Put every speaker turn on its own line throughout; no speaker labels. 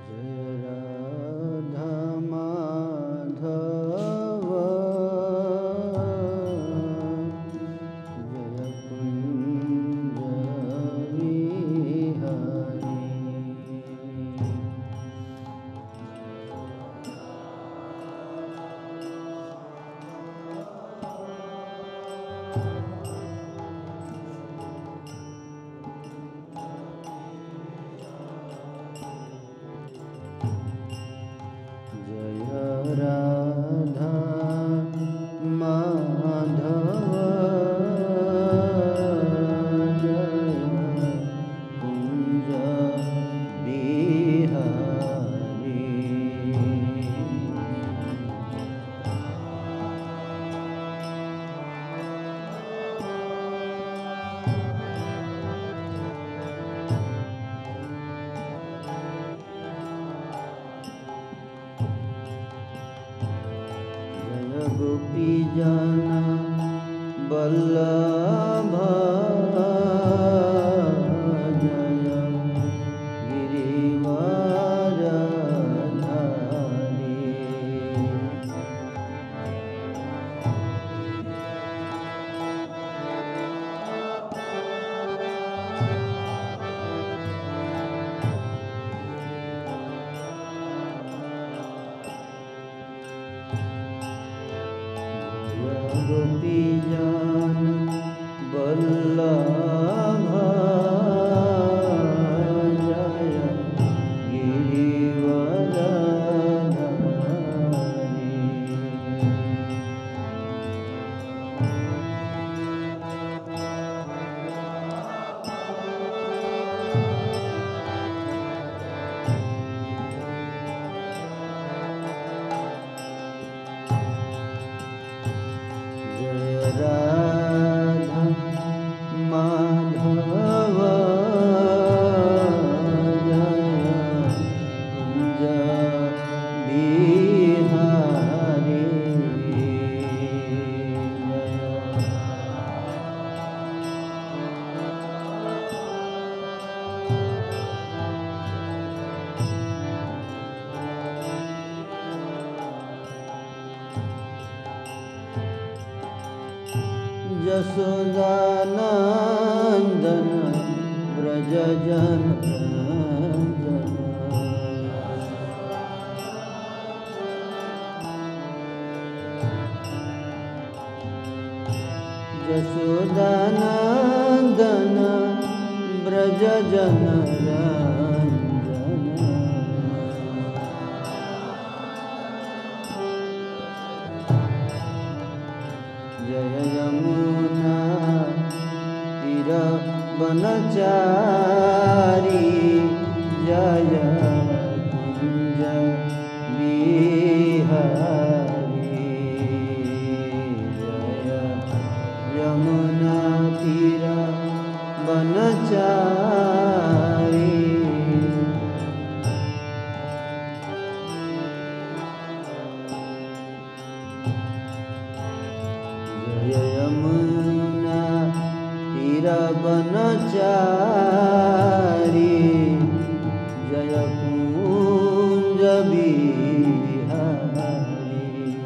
जय राधा माधव जय कुंज विहारी। राधा माधव जय कुंज बिहारी। गोपी जना बल्लभ जय गिरिवरधारी। गोपी जन बल्लभ जय गिरिवरधारी। राधा माधव जय कुंज बिहारी। यशोदानंदन व्रज जन यशोदानंदन व्रज जन जय यमुना तीर बनचारी जय कुंज बिहारी। जय यमुना तीर बनचारी यमुना तीर बनचारी जय कुंज बिहारी।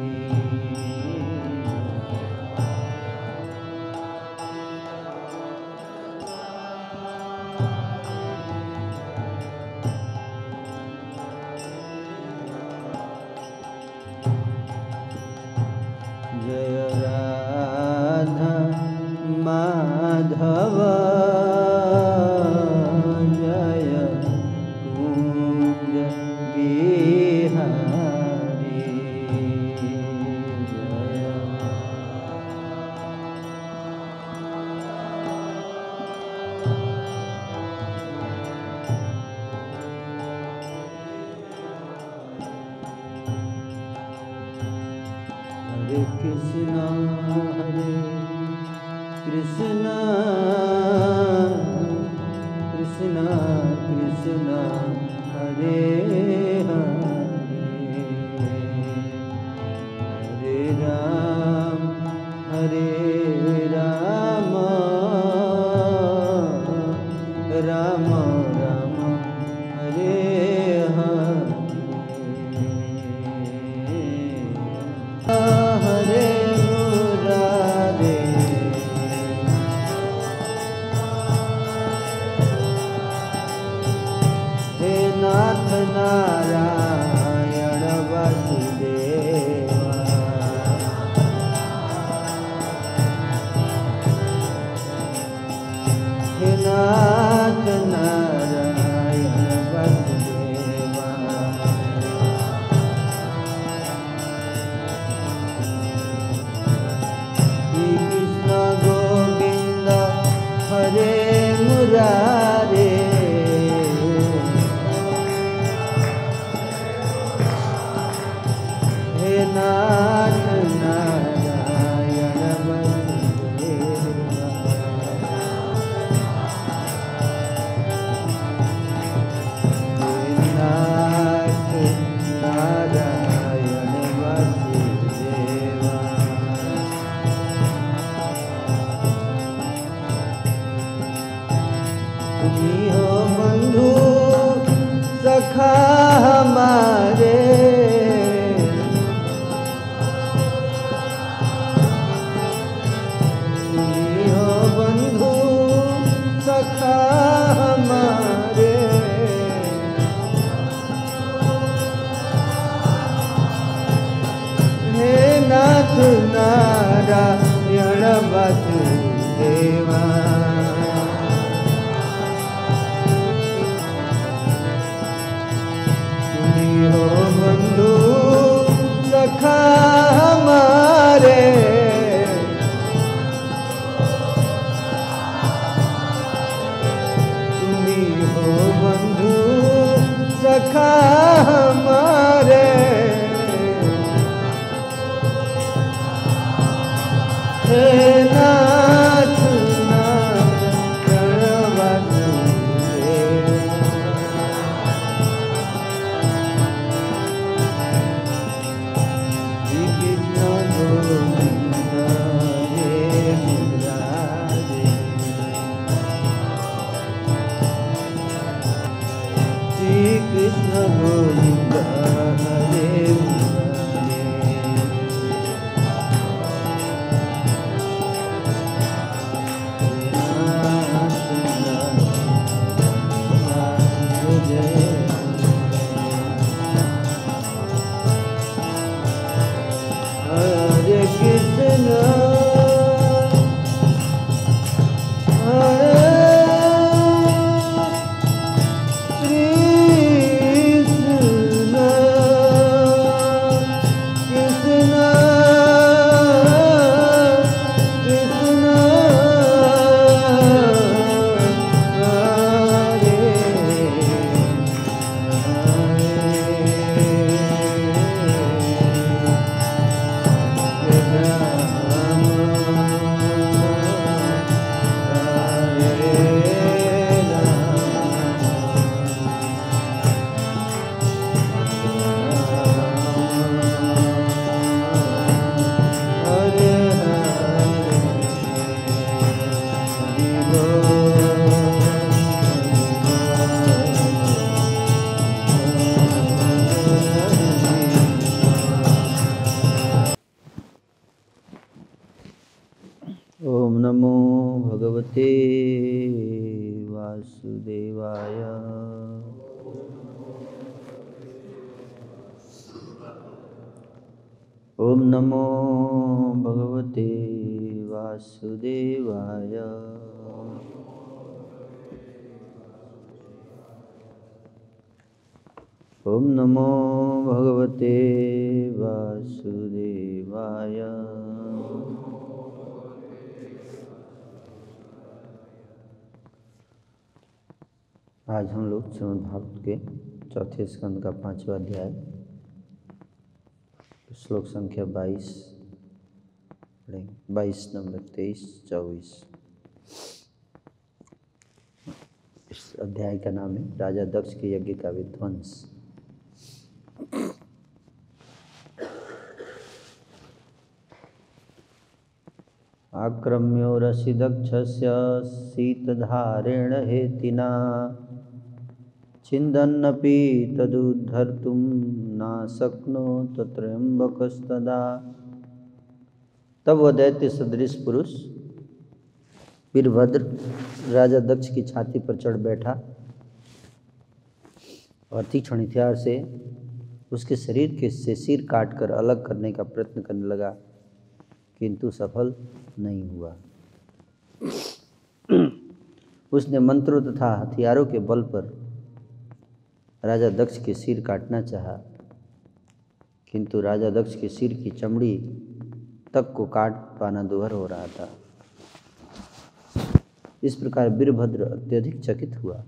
जय राधा माधव जय कुंज बिहारी। हरे कृष्णा कृष्णा कृष्णा कृष्णा हरे हरे हरे राम राम राम हरे हरे। नारायण वासुदेवा हे नाथ नारायण वासुदेवा श्री कृष्ण गोविंद हरे मुरारे हे नाथ नारायण वासुदेवा हे नाथ नारायण वासुदेवा तुम्ही हो बंधु सखा हमारे तुम्ही हो बंधु सखा हमारे हे नाथ नारायण वासुदेवा हो बंधु सखा हमारे तुम्ही हो बंधु सखा हमारे हे नाथ नारायण वासुदेवा श्री कृष्ण गोविंद हरे मुरारे श्री कृष्ण गोविंद हरे मुरारे हरे कृष्ण हरे कृष्ण कृष्ण कृष्ण ओम नमो भगवते वासुदेवाय ओम नमो भगवते वासुदेवाय ओम नमो भगवते वासुदेवाय आज हम लोग श्रीमद् भागवत के चौथे स्कंद का 5वां अध्याय श्लोक संख्या 22 पढ़ेंगे। 22 नंबर 23 24। इस अध्याय का नाम है राजा दक्ष के यज्ञ का विध्वंस। आक्रम्यो रसि दक्षस्य शीतधारेण हेतिना छिन्दन्नपि तदुद्धर्तुं नाशक्नोत त्र्यम्बकस्तदा। तब वह दैत्य सदृश पुरुष वीरभद्र राजा दक्ष की छाती पर चढ़ बैठा और तीक्ष्ण हथियार से उसके शरीर के से सिर काटकर अलग करने का प्रयत्न करने लगा, किंतु सफल नहीं हुआ। उसने मंत्रों तथा हथियारों के बल पर राजा दक्ष के सिर काटना चाहा, किंतु राजा दक्ष के सिर की चमड़ी तक को काट पाना दुभर हो रहा था। इस प्रकार वीरभद्र अत्यधिक चकित हुआ।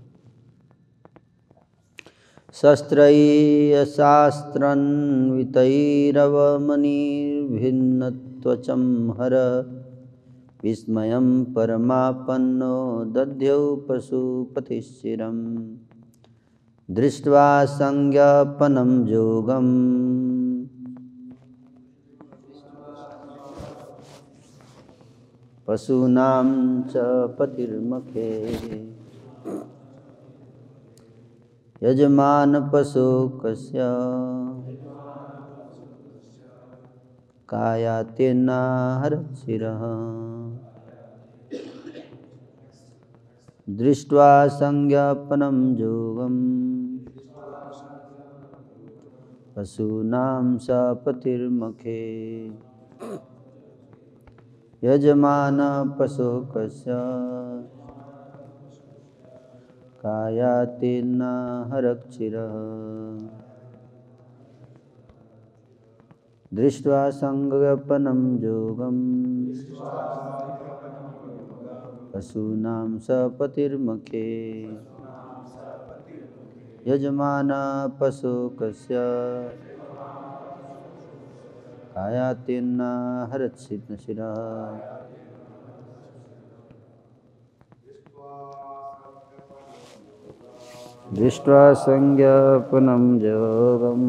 शस्त्रैरशास्त्रन्वितैरवमणिर्भिन्नत्वचं हर विस्मयं परमापन्नो दध्यौ पशुपतिश्चिरं दृष्ट्वा संज्ञापनं जोगम् पशूनां च पतिर्मखे यजमान पशुकस्य कायातेनाहरशिरः दृष्ट्वा संज्ञापनं जोगम् पशूनां स पतिर्मखे यजमान पशुकस्य कायातेनाहरशिरः दृष्ट्वा संज्ञापनं जोगम् पशूनां स पतिर्मखे यजमान पशुकस्य कायातेनाहरशिरः दृष्ट्वा संज्ञापनं जोगम्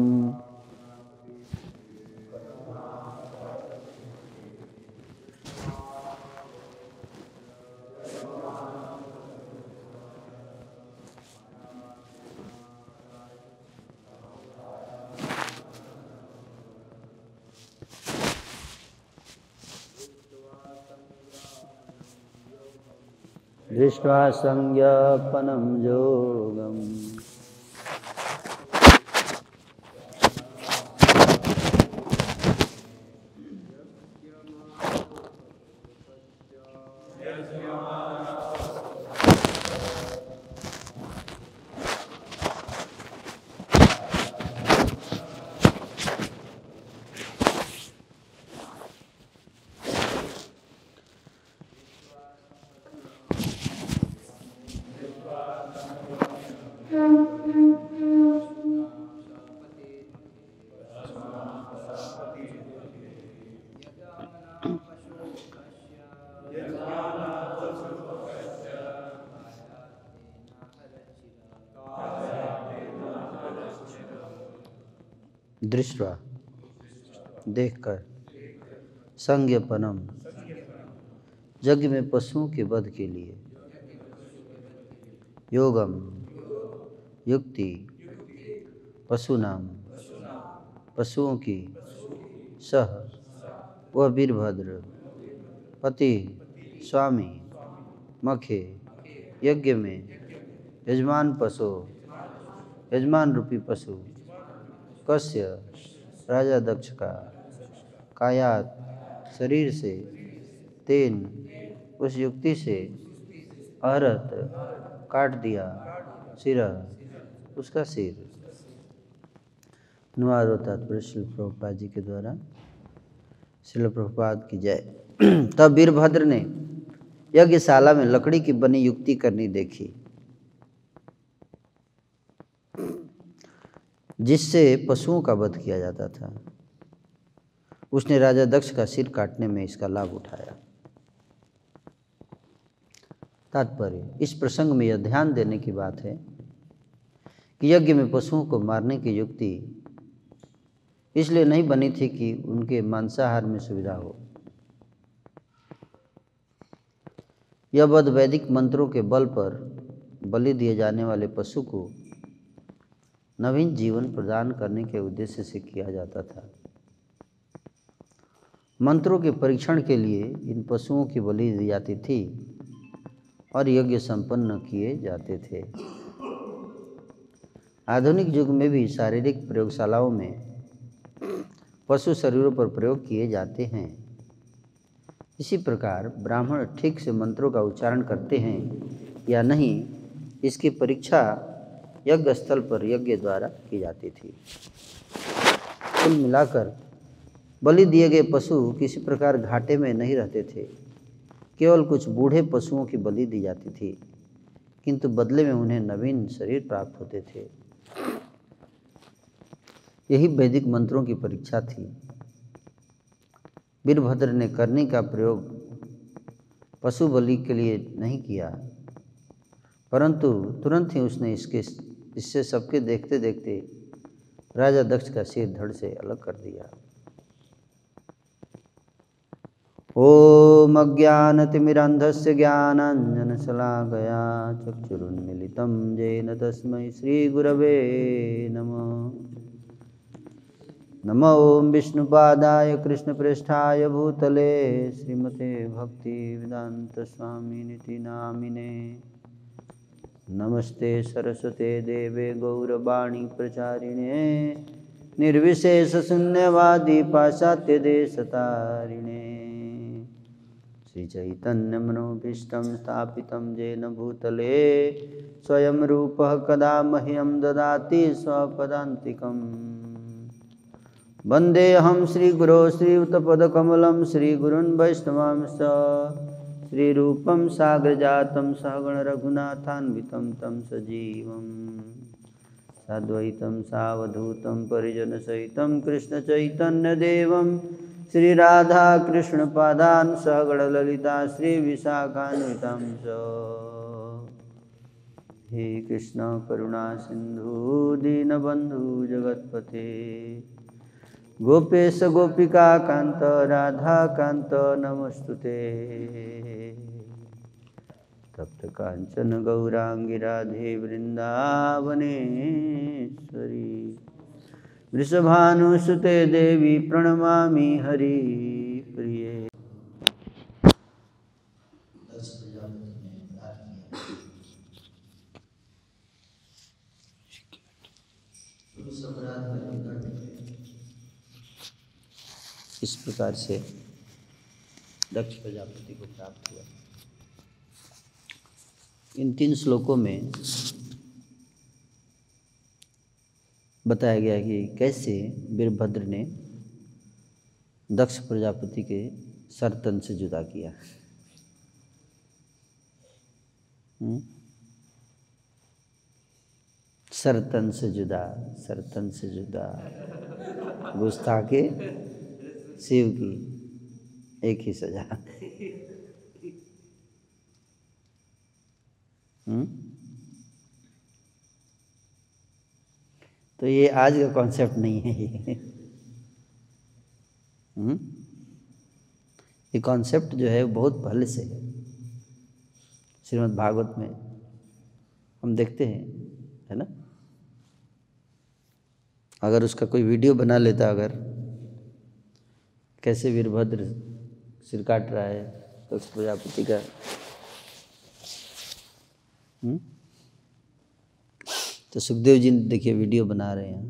दृष्ट्वा संज्ञापनं जोगम् दृष्ट्वा देखकर, संज्ञापनम यज्ञ में पशुओं के वध के लिए, योगम युक्ति, पशुनाम पशुओं की, सह वह वीरभद्र, पति स्वामी, मखे यज्ञ में, यजमान पशु, यजमान रूपी पशु, कस्य राजा दक्ष का, कायात शरीर से, तेन उस युक्ति से, अहरत काट दिया, सिरह उसका सिर। अनुवाद और तात्पर्य श्रील प्रभुपाद जी के द्वारा। श्रील प्रभुपाद की जय। तब वीरभद्र ने यज्ञशाला में लकड़ी की बनी युक्ति करनी देखी, जिससे पशुओं का वध किया जाता था। उसने राजा दक्ष का सिर काटने में इसका लाभ उठाया। तात्पर्य, इस प्रसंग में यह ध्यान देने की बात है कि यज्ञ में पशुओं को मारने की युक्ति इसलिए नहीं बनी थी कि उनके मांसाहार में सुविधा हो। यह वध वैदिक मंत्रों के बल पर बलि दिए जाने वाले पशु को नवीन जीवन प्रदान करने के उद्देश्य से किया जाता था। मंत्रों के परीक्षण के लिए इन पशुओं की बलि दी जाती थी और यज्ञ संपन्न किए जाते थे। आधुनिक युग में भी शारीरिक प्रयोगशालाओं में पशु शरीरों पर प्रयोग किए जाते हैं। इसी प्रकार ब्राह्मण ठीक से मंत्रों का उच्चारण करते हैं या नहीं, इसकी परीक्षा यज्ञ स्थल पर यज्ञ द्वारा की जाती थी। कुल मिलाकर बलि दिए गए पशु किसी प्रकार घाटे में नहीं रहते थे। केवल कुछ बूढ़े पशुओं की बलि दी जाती थी, किंतु बदले में उन्हें नवीन शरीर प्राप्त होते थे। यही वैदिक मंत्रों की परीक्षा थी। वीरभद्र ने करनी का प्रयोग पशु बलि के लिए नहीं किया, परंतु तुरंत ही उसने इससे सबके देखते देखते राजा दक्ष का सिर धड़ से अलग कर दिया। ओम अज्ञानतिमिरान्धस्य ज्ञानाञ्जनशलाकया चक्षुरुन्मीलितं येन तस्मै श्रीगुरवे नमः। नमो ओं विष्णुपादाय कृष्णप्रेष्ठाय भूतले श्रीमते भक्तिवेदान्तस्वामिनिति नामिने। नमस्ते सरस्वते देवे गौरवाणी प्रचारिणे निर्विशेषशून्यवादी पाश्चात्यदेशतारिणे। श्रीचैतन्यमनोभीष्टं स्थापितं येन भूतले स्वयं रूपः कदा मह्यं ददाति स्वपदान्तिकम्। वन्देऽहं श्रीगुरो श्रीयुतपदकमलं श्रीगुरुन् वैष्णवांश्च श्रीरूपं साग्रजातं सहगण रघुनाथान्वितं तं सजीवं साद्वैतं सावधूतं परिजनसहितं कृष्णचैतन्यदेवं श्रीराधाकृष्णपादान् सहगण ललिता श्रीविशाखान्वितं च। हे कृष्ण करुणा सिन्धु दीनबन्धु जगत्पते गोपेश गोपिका कांत राधा कांत नमस्तुते। तप्त कांचन गौरांगी राधे वृंदावनेश्वरी वृषभानुसुते देवी प्रणमामि हरि प्रिये। इस प्रकार से दक्ष प्रजापति को प्राप्त हुआ। इन 3 श्लोकों में बताया गया कि कैसे वीरभद्र ने दक्ष प्रजापति के सर तन से जुदा किया। सर तन से जुदा, सर तन से जुदा, गुस्ताखे शिव की एक ही सजा। तो ये आज का कॉन्सेप्ट नहीं है। ये कॉन्सेप्ट जो है बहुत पहले से है। श्रीमद् भागवत में हम देखते हैं, है ना। अगर उसका कोई वीडियो बना लेता, अगर कैसे वीरभद्र सिर काट रहा है दक्ष प्रजापति का, तो सुखदेव जी देखिए वीडियो बना रहे हैं,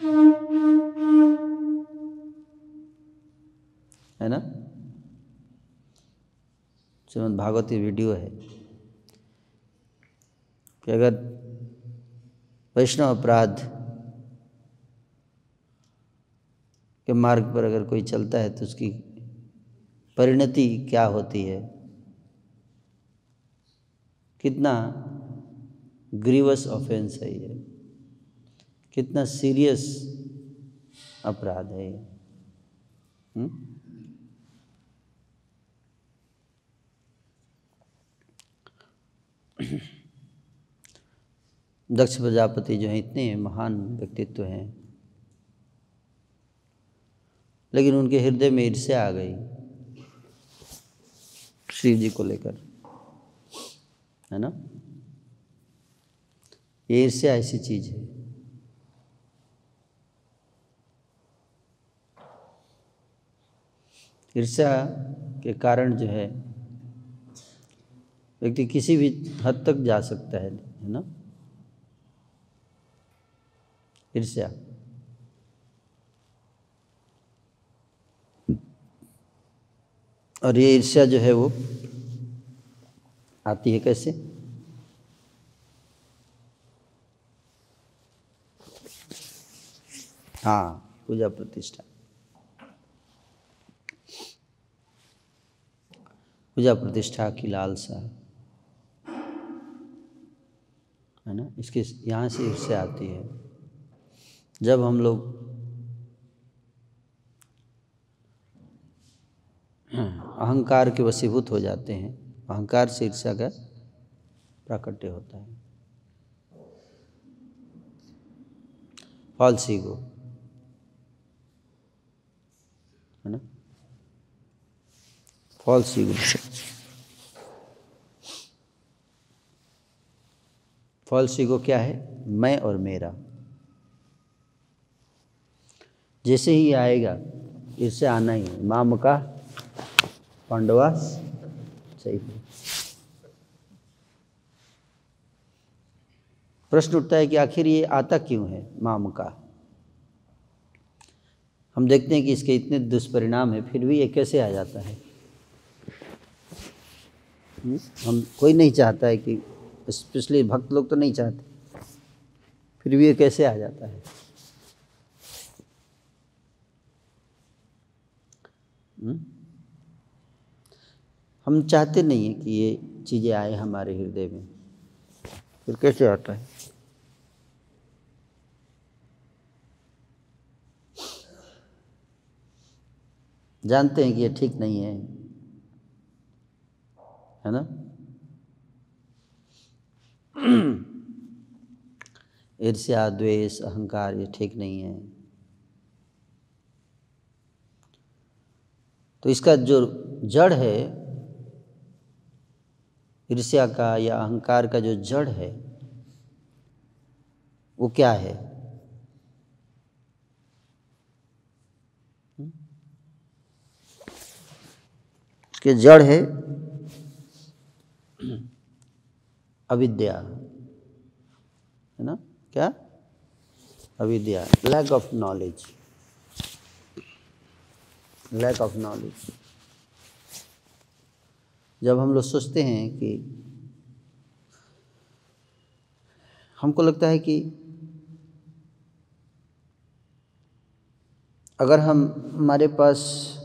है ना। श्रीमद् भागवत वीडियो है कि अगर वैष्णव अपराध के मार्ग पर अगर कोई चलता है तो उसकी परिणति क्या होती है, कितना ग्रीवस ऑफेंस है ये, कितना सीरियस अपराध है ये। दक्ष प्रजापति जो हैं इतने महान व्यक्तित्व हैं, लेकिन उनके हृदय में ईर्ष्या आ गई शिव जी को लेकर, है ना। ये ईर्ष्या ऐसी चीज है। ईर्ष्या के कारण जो है व्यक्ति किसी भी हद तक जा सकता है ना। ईर्ष्या। और ये ईर्ष्या जो है वो आती है कैसे? हाँ, पूजा प्रतिष्ठा। पूजा प्रतिष्ठा की लालसा है ना, इसके यहाँ से ईर्ष्या आती है। जब हम लोग अहंकार के वशीभूत हो जाते हैं, अहंकार से ईर्ष्या का प्राकट्य होता है। फॉल्स ईगो है ना, फॉल्स ईगो। फॉल्स ईगो क्या है? मैं और मेरा। जैसे ही आएगा इससे आना ही है। माम का पांडवा सही। प्रश्न उठता है कि आखिर ये आता क्यों है माम का? हम देखते हैं कि इसके इतने दुष्परिणाम है, फिर भी ये कैसे आ जाता है? हम कोई नहीं चाहता है कि, स्पेशली भक्त लोग तो नहीं चाहते, फिर भी ये कैसे आ जाता है? हम चाहते नहीं हैं कि ये चीज़ें आए हमारे हृदय में, फिर कैसे आता है? जानते हैं कि ये ठीक नहीं है ना? ईर्ष्या, द्वेष, अहंकार ये ठीक नहीं है। तो इसका जो जड़ है, ईर्ष्या का या अहंकार का जो जड़ है वो क्या है? इसके जड़ है अविद्या, है ना? क्या? अविद्या, lack of knowledge. Lack of knowledge. जब हम लोग सोचते हैं कि हमको लगता है कि अगर हमारे पास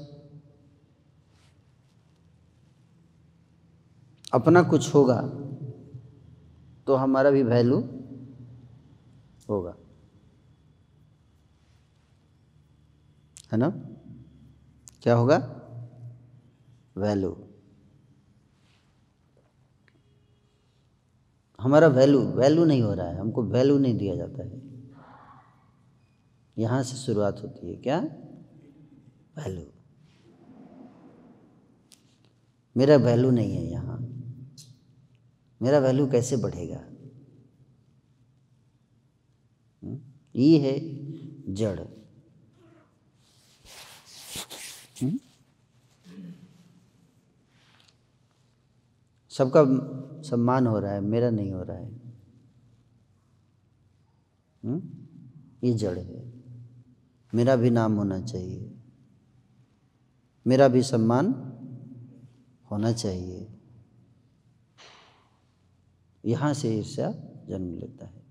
अपना कुछ होगा तो हमारा भी वैल्यू होगा, है ना? क्या होगा? वैल्यू। हमारा वैल्यू नहीं हो रहा है, हमको वैल्यू नहीं दिया जाता है। यहाँ से शुरुआत होती है। क्या? वैल्यू। मेरा वैल्यू नहीं है यहाँ, मेरा वैल्यू कैसे बढ़ेगा? ये है जड़। सबका सम्मान हो रहा है, मेरा नहीं हो रहा है। ये जड़ है। मेरा भी नाम होना चाहिए, मेरा भी सम्मान होना चाहिए। यहाँ से ईर्ष्या जन्म लेता है।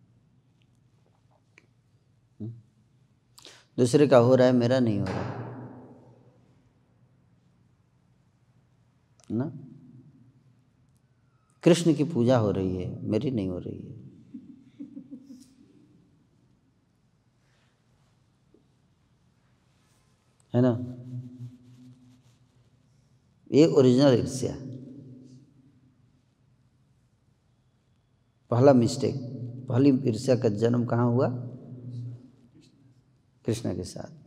दूसरे का हो रहा है, मेरा नहीं हो रहा है ना? कृष्ण की पूजा हो रही है, मेरी नहीं हो रही है ना? ये ओरिजिनल ईर्ष्या। पहला मिस्टेक, पहली ईर्ष्या का जन्म कहाँ हुआ? कृष्ण के साथ।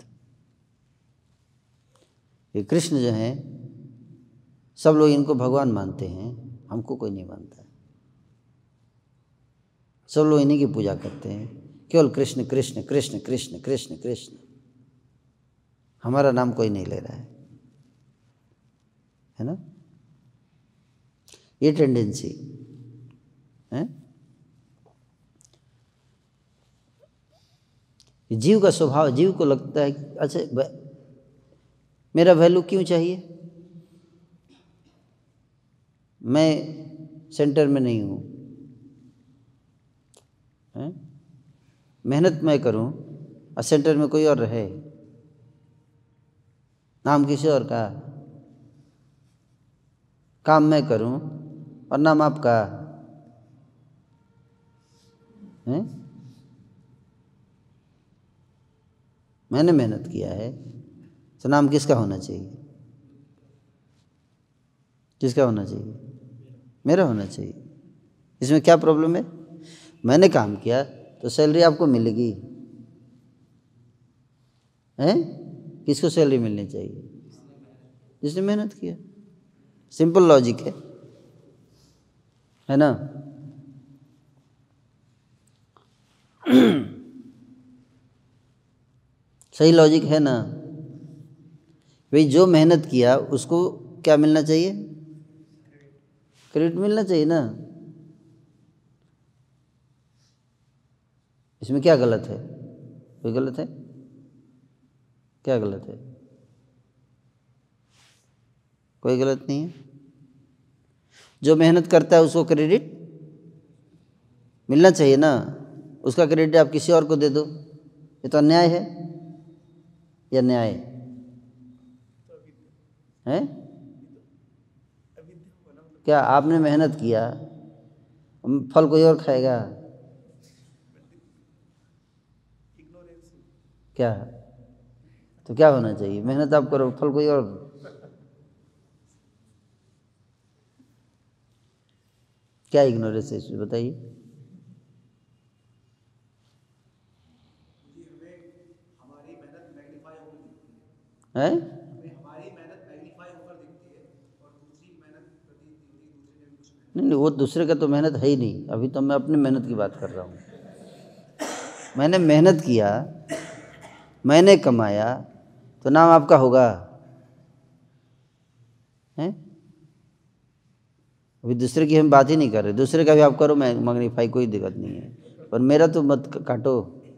ये कृष्ण जो हैं, सब लोग इनको भगवान मानते हैं, हमको कोई नहीं मानता। सब लोग इन्हीं की पूजा करते हैं, केवल कृष्ण कृष्ण कृष्ण कृष्ण कृष्ण कृष्ण। हमारा नाम कोई नहीं ले रहा है ना? ये टेंडेंसी है। जीव का स्वभाव, जीव को लगता है कि अच्छा मेरा वैल्यू क्यों चाहिए, मैं सेंटर में नहीं हूँ, मेहनत मैं करूँ और सेंटर में कोई और रहे, नाम किसी और का, काम मैं करूं और नाम आपका है। मैंने मेहनत किया है तो नाम किसका होना चाहिए, किसका होना चाहिए, मेरा होना चाहिए। इसमें क्या प्रॉब्लम है, मैंने काम किया तो सैलरी आपको मिलेगी, हैं? किसको सैलरी मिलनी चाहिए, जिसने मेहनत किया। सिंपल लॉजिक है ना। सही लॉजिक है ना। भाई जो मेहनत किया उसको क्या मिलना चाहिए, क्रेडिट मिलना चाहिए ना। इसमें क्या गलत है, कोई गलत है, क्या गलत है, कोई गलत नहीं है। जो मेहनत करता है उसको क्रेडिट मिलना चाहिए ना, उसका क्रेडिट आप किसी और को दे दो, ये तो अन्याय है या न्याय है? क्या आपने मेहनत किया, फल कोई और खाएगा क्या? तो क्या होना चाहिए, मेहनत आप करो, फल कोई और। क्या इग्नोरेंस है इसमें बताइए। है नहीं, वो दूसरे का तो मेहनत है ही नहीं, अभी तो मैं अपनी मेहनत की बात कर रहा हूँ। मैंने मेहनत किया, मैंने कमाया तो नाम आपका होगा, हैं? अभी दूसरे की हम बात ही नहीं कर रहे, दूसरे का भी आप करो, मैं मैग्नीफाई, कोई दिक्कत नहीं है, पर मेरा तो मत काटो।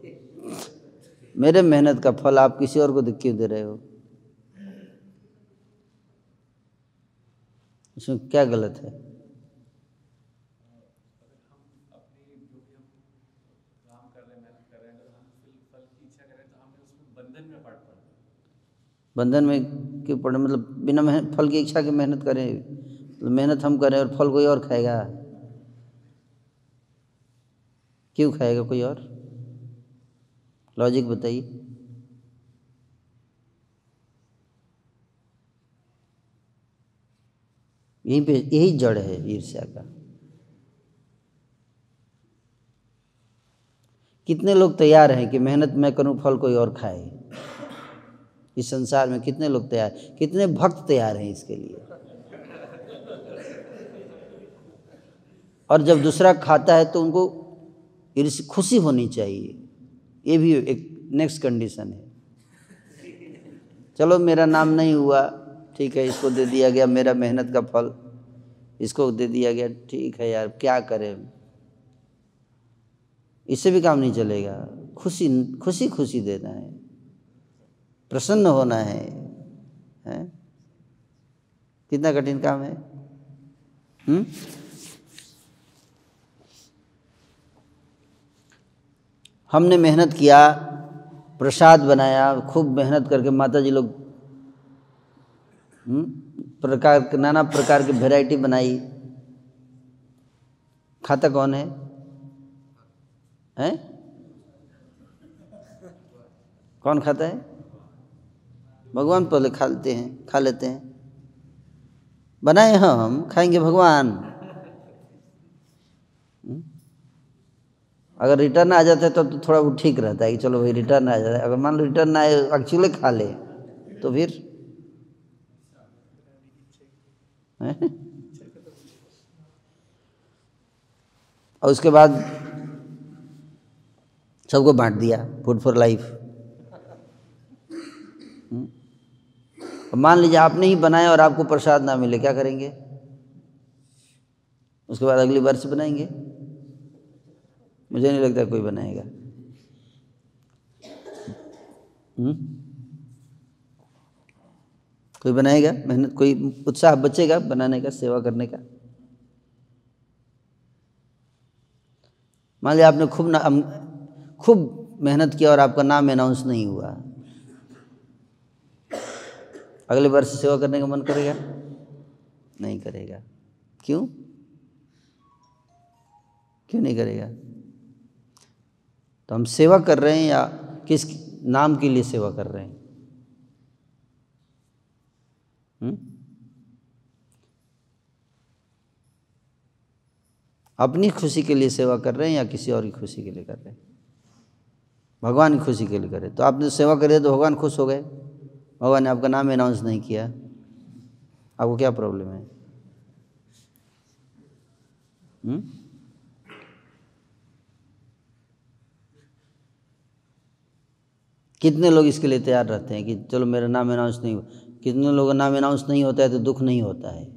मेरे मेहनत का फल आप किसी और को क्यों दे रहे हो, इसमें क्या गलत है? बंधन में क्यों पड़े, मतलब बिना फल की इच्छा की मेहनत करें, मतलब मेहनत हम करें और फल कोई और खाएगा, क्यों खाएगा कोई और, लॉजिक बताइए। यहीं पे यही जड़ है ईर्ष्या का। कितने लोग तैयार हैं कि मेहनत मैं करूं फल कोई और खाए, इस संसार में कितने लोग तैयार, कितने भक्त तैयार हैं इसके लिए। और जब दूसरा खाता है तो उनको खुशी होनी चाहिए, ये भी एक नेक्स्ट कंडीशन है। चलो मेरा नाम नहीं हुआ, ठीक है, इसको दे दिया गया मेरा मेहनत का फल, इसको दे दिया गया, ठीक है यार क्या करें, इससे भी काम नहीं चलेगा। खुशी खुशी खुशी देना है, प्रसन्न होना है, हैं? कितना कठिन काम है। हमने मेहनत किया, प्रसाद बनाया, खूब मेहनत करके माता जी लोग प्रकार नाना प्रकार की वैरायटी बनाई, खाता कौन है, हैं? कौन खाता है? भगवान पहले खा लेते हैं, बनाए हम खाएंगे भगवान। अगर रिटर्न आ जाता है तो थोड़ा वो ठीक रहता है कि चलो भाई रिटर्न आ जाता है, अगर मान लो रिटर्न आए एक्चुअली खा ले तो फिर और उसके बाद सबको बांट दिया, फूड फॉर लाइफ। मान लीजिए आपने ही बनाया और आपको प्रसाद ना मिले, क्या करेंगे? उसके बाद अगली वर्ष बनाएंगे? मुझे नहीं लगता कोई बनाएगा। कोई बनाएगा मेहनत, कोई उत्साह बचेगा बनाने का, सेवा करने का? मान लिया आपने खूब मेहनत किया और आपका नाम अनाउंस नहीं हुआ, अगले वर्ष सेवा करने का मन करेगा? नहीं करेगा। क्यों? क्यों नहीं करेगा? तो हम सेवा कर रहे हैं या किस नाम के लिए सेवा कर रहे हैं? अपनी खुशी के लिए सेवा कर रहे हैं या किसी और की खुशी के लिए कर रहे हैं? भगवान की खुशी के लिए करें। तो आपने सेवा करी तो भगवान खुश हो गए, भगवान ने आपका नाम अनाउंस नहीं किया, आपको क्या प्रॉब्लम है? कितने लोग इसके लिए तैयार रहते हैं कि चलो मेरा नाम अनाउंस नहीं हुआ? कितने लोगों का नाम अनाउंस नहीं होता है तो दुख नहीं होता है,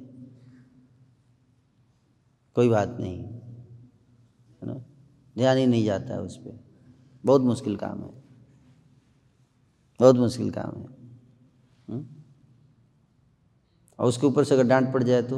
कोई बात नहीं है ना, ध्यान ही नहीं जाता है उस पर। बहुत मुश्किल काम है, बहुत मुश्किल काम है। और उसके ऊपर से अगर डांट पड़ जाए तो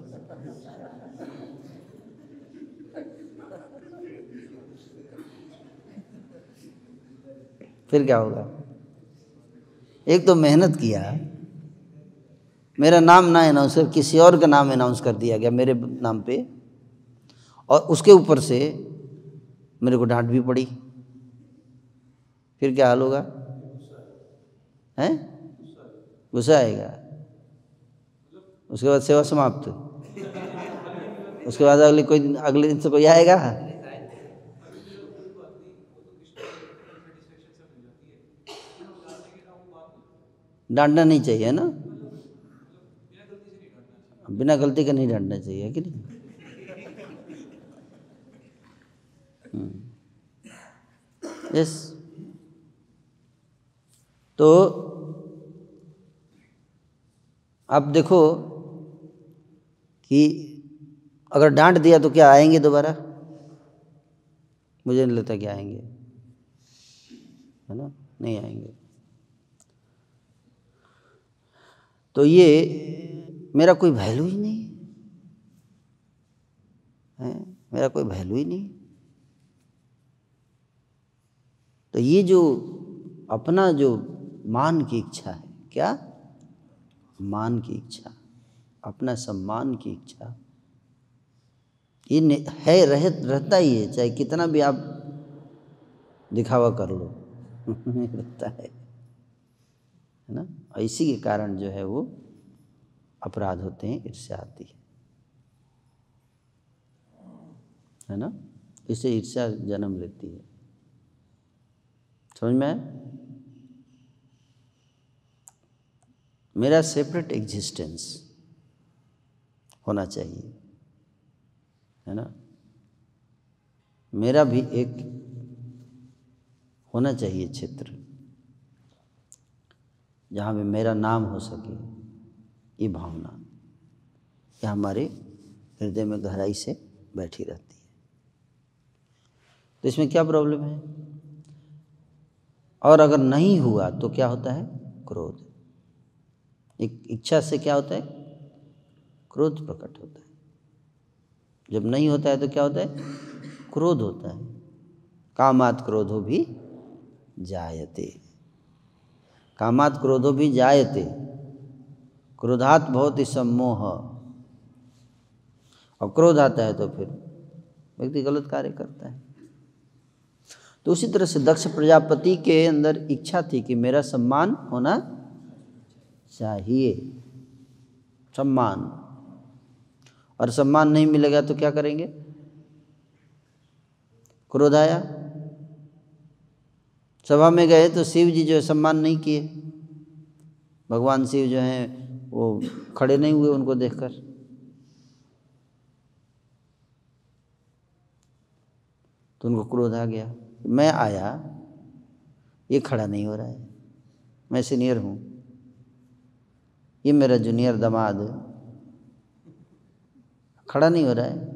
फिर क्या होगा? एक तो मेहनत किया, मेरा नाम ना अनाउंस कर, किसी और का नाम अनाउंस कर दिया गया मेरे नाम पे, और उसके ऊपर से मेरे को डांट भी पड़ी, फिर क्या हाल होगा? हैं? गुस्सा आएगा। उसके बाद सेवा समाप्त। उसके बाद अगले दिन से कोई आएगा? डांटना नहीं चाहिए ना, बिना गलती का नहीं डांटना चाहिए कि नहीं? यस। तो आप देखो कि अगर डांट दिया तो क्या आएंगे दोबारा? मुझे नहीं लगता कि आएंगे, है ना, नहीं आएंगे। तो ये मेरा कोई वैल्यू ही नहीं है, मेरा कोई वैल्यू ही नहीं। तो ये जो अपना जो मान की इच्छा है, क्या मान की इच्छा, अपना सम्मान की इच्छा, ये है, रहता ही है, चाहे कितना भी आप दिखावा कर लो रहता है ना। इसी के कारण जो है वो अपराध होते हैं, ईर्ष्या आती है ना, इससे ईर्ष्या जन्म लेती है। समझ में आया? मेरा सेपरेट एग्जिस्टेंस होना चाहिए, है ना, मेरा भी एक होना चाहिए क्षेत्र जहाँ में मेरा नाम हो सके। ये भावना यह हमारे हृदय में गहराई से बैठी रहती है। तो इसमें क्या प्रॉब्लम है? और अगर नहीं हुआ तो क्या होता है? क्रोध। एक इच्छा से क्या होता है? क्रोध प्रकट होता है। जब नहीं होता है तो क्या होता है? क्रोध होता है। कामात् क्रोधो भी जायते, कामात् क्रोधो भी जायते, क्रोधात् भवति सम्मोह। और क्रोध आता है तो फिर व्यक्ति गलत कार्य करता है। तो उसी तरह से दक्ष प्रजापति के अंदर इच्छा थी कि मेरा सम्मान होना चाहिए, सम्मान, और सम्मान नहीं मिलेगा तो क्या करेंगे? क्रोध आया। सभा में गए तो शिव जी जो है सम्मान नहीं किए, भगवान शिव जो हैं वो खड़े नहीं हुए उनको देखकर। तो उनको क्रोध आ गया, मैं आया, ये खड़ा नहीं हो रहा है, मैं सीनियर हूँ, ये मेरा जूनियर दामाद खड़ा नहीं हो रहा है,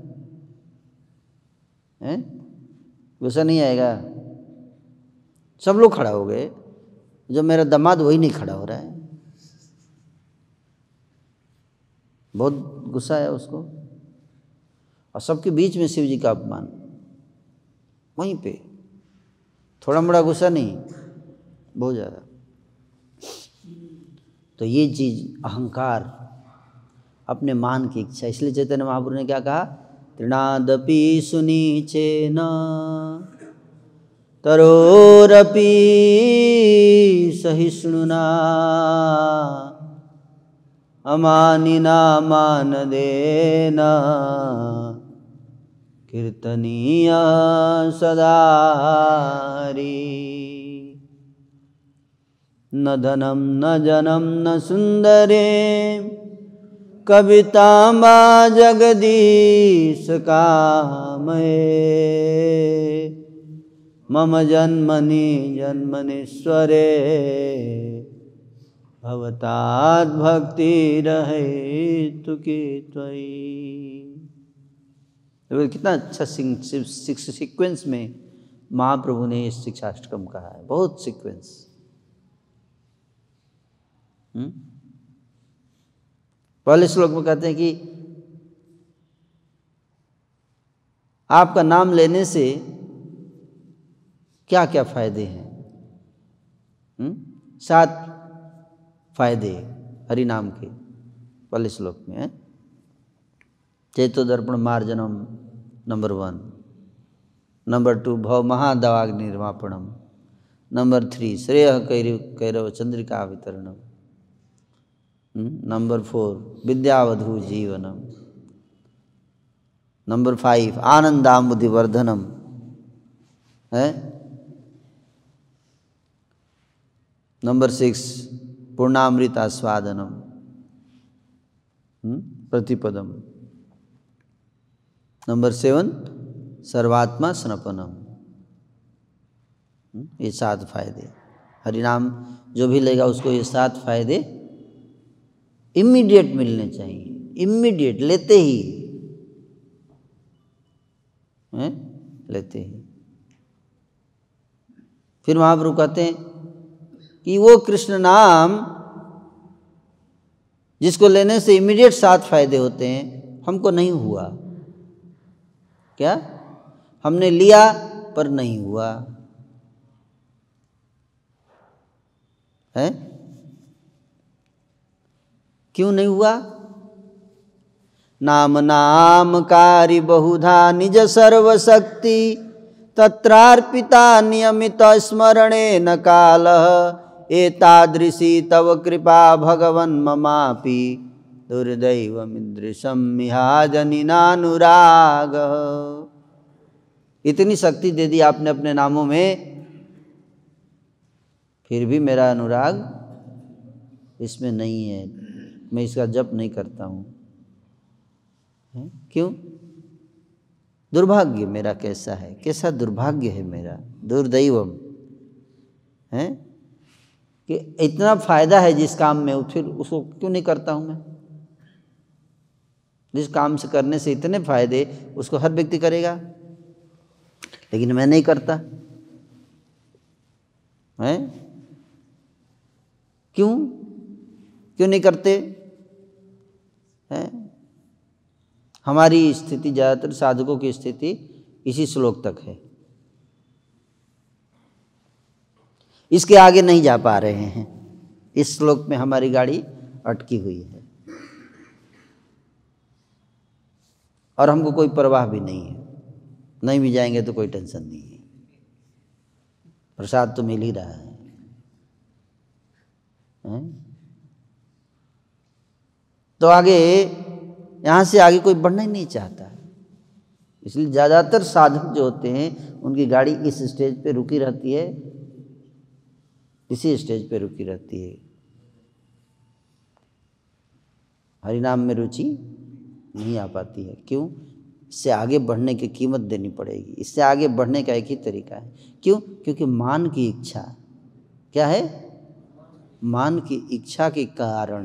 हैं? गुस्सा नहीं आएगा? सब लोग खड़ा हो गए, जो मेरा दामाद वही नहीं खड़ा हो रहा है। बहुत गुस्सा है उसको, और सबके बीच में शिव जी का अपमान, वहीं पे, थोड़ा मोड़ा गुस्सा नहीं, बहुत ज़्यादा। तो ये चीज़ अहंकार, अपने मान की इच्छा। इसलिए चैतन्य महाप्रभु ने क्या कहा, तृणादपि सुनीचेन तरोरपि सहिष्णुना अमानिना मानदेन कीर्तनीय सदा हरि। न धनं न जनं न सुंदरे कवितां वा जगदीश कामये मम जन्मनि जन्मनीश्वरे भवताद् भक्तिरहेतु की त्वयि। तो कितना अच्छा सीक्वेंस में महाप्रभु ने इस शिक्षाष्टकम कहा है, बहुत सीक्वेंस। पहले श्लोक में कहते हैं कि आपका नाम लेने से क्या क्या फायदे हैं। 7 फायदे हरि नाम के पहले श्लोक में है। चेतो दर्पण मार्जनम नंबर 1, नंबर 2 भव महादवाग्नि निर्वापणम, नंबर 3 श्रेय कैरव चंद्रिका वितरणम, नंबर 4 विद्यावधू जीवनम, नंबर 5 आनंदामुदिवर्धनम है, नंबर 6 पूर्णामृत आस्वादनम प्रतिपदम, नंबर 7 सर्वात्मा स्नपनम। ये 7 फायदे हरिनाम जो भी लेगा उसको ये 7 फायदे इमीडिएट मिलने चाहिए, इमीडिएट, लेते ही लेते ही। फिर महाप्रभु कहते हैं कि वो कृष्ण नाम जिसको लेने से इमीडिएट 7 फायदे होते हैं, हमको नहीं हुआ। क्या? हमने लिया पर नहीं हुआ है। क्यों नहीं हुआ? नाम नामकारी बहुधा निज सर्वशक्ति तत्रार्पिता नियमित स्मरणे न काल एतादृशी तव कृपा भगवन् ममापि दुर्दैवमिदृशं मिहाजनिनानुराग। इतनी शक्ति दे दी आपने अपने नामों में, फिर भी मेरा अनुराग इसमें नहीं है, मैं इसका जप नहीं करता हूँ। क्यों? दुर्भाग्य मेरा कैसा है, कैसा दुर्भाग्य है मेरा, दुर्दैवम है कि इतना फायदा है जिस काम में, फिर उसको क्यों नहीं करता हूँ मैं। जिस काम से करने से इतने फायदे, उसको हर व्यक्ति करेगा, लेकिन मैं नहीं करता है। क्यों नहीं करते हैं? हमारी स्थिति, ज़्यादातर साधकों की स्थिति इसी श्लोक तक है, इसके आगे नहीं जा पा रहे हैं। इस श्लोक में हमारी गाड़ी अटकी हुई है और हमको कोई परवाह भी नहीं है, नहीं भी जाएंगे तो कोई टेंशन नहीं है, प्रसाद तो मिल ही रहा है। तो आगे, यहाँ से आगे कोई बढ़ना ही नहीं चाहता, इसलिए ज़्यादातर साधक जो होते हैं उनकी गाड़ी इस स्टेज पे रुकी रहती है, इसी स्टेज पे रुकी रहती है। हरिनाम में रुचि नहीं आ पाती है। क्यों? इससे आगे बढ़ने की कीमत देनी पड़ेगी। इससे आगे बढ़ने का एक ही तरीका है। क्यों? क्योंकि मान की इच्छा क्या है? मान की इच्छा के कारण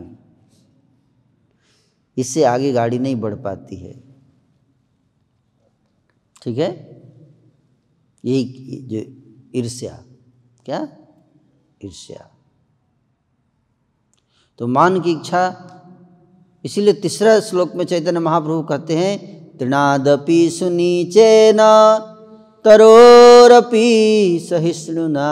इससे आगे गाड़ी नहीं बढ़ पाती है। ठीक है? यही जो ईर्ष्या, क्या ईर्ष्या, तो मान की इच्छा, इसीलिए तीसरा श्लोक में चैतन्य महाप्रभु कहते हैं तृणादपि सुनीचेन तरोरपि सहिष्णुना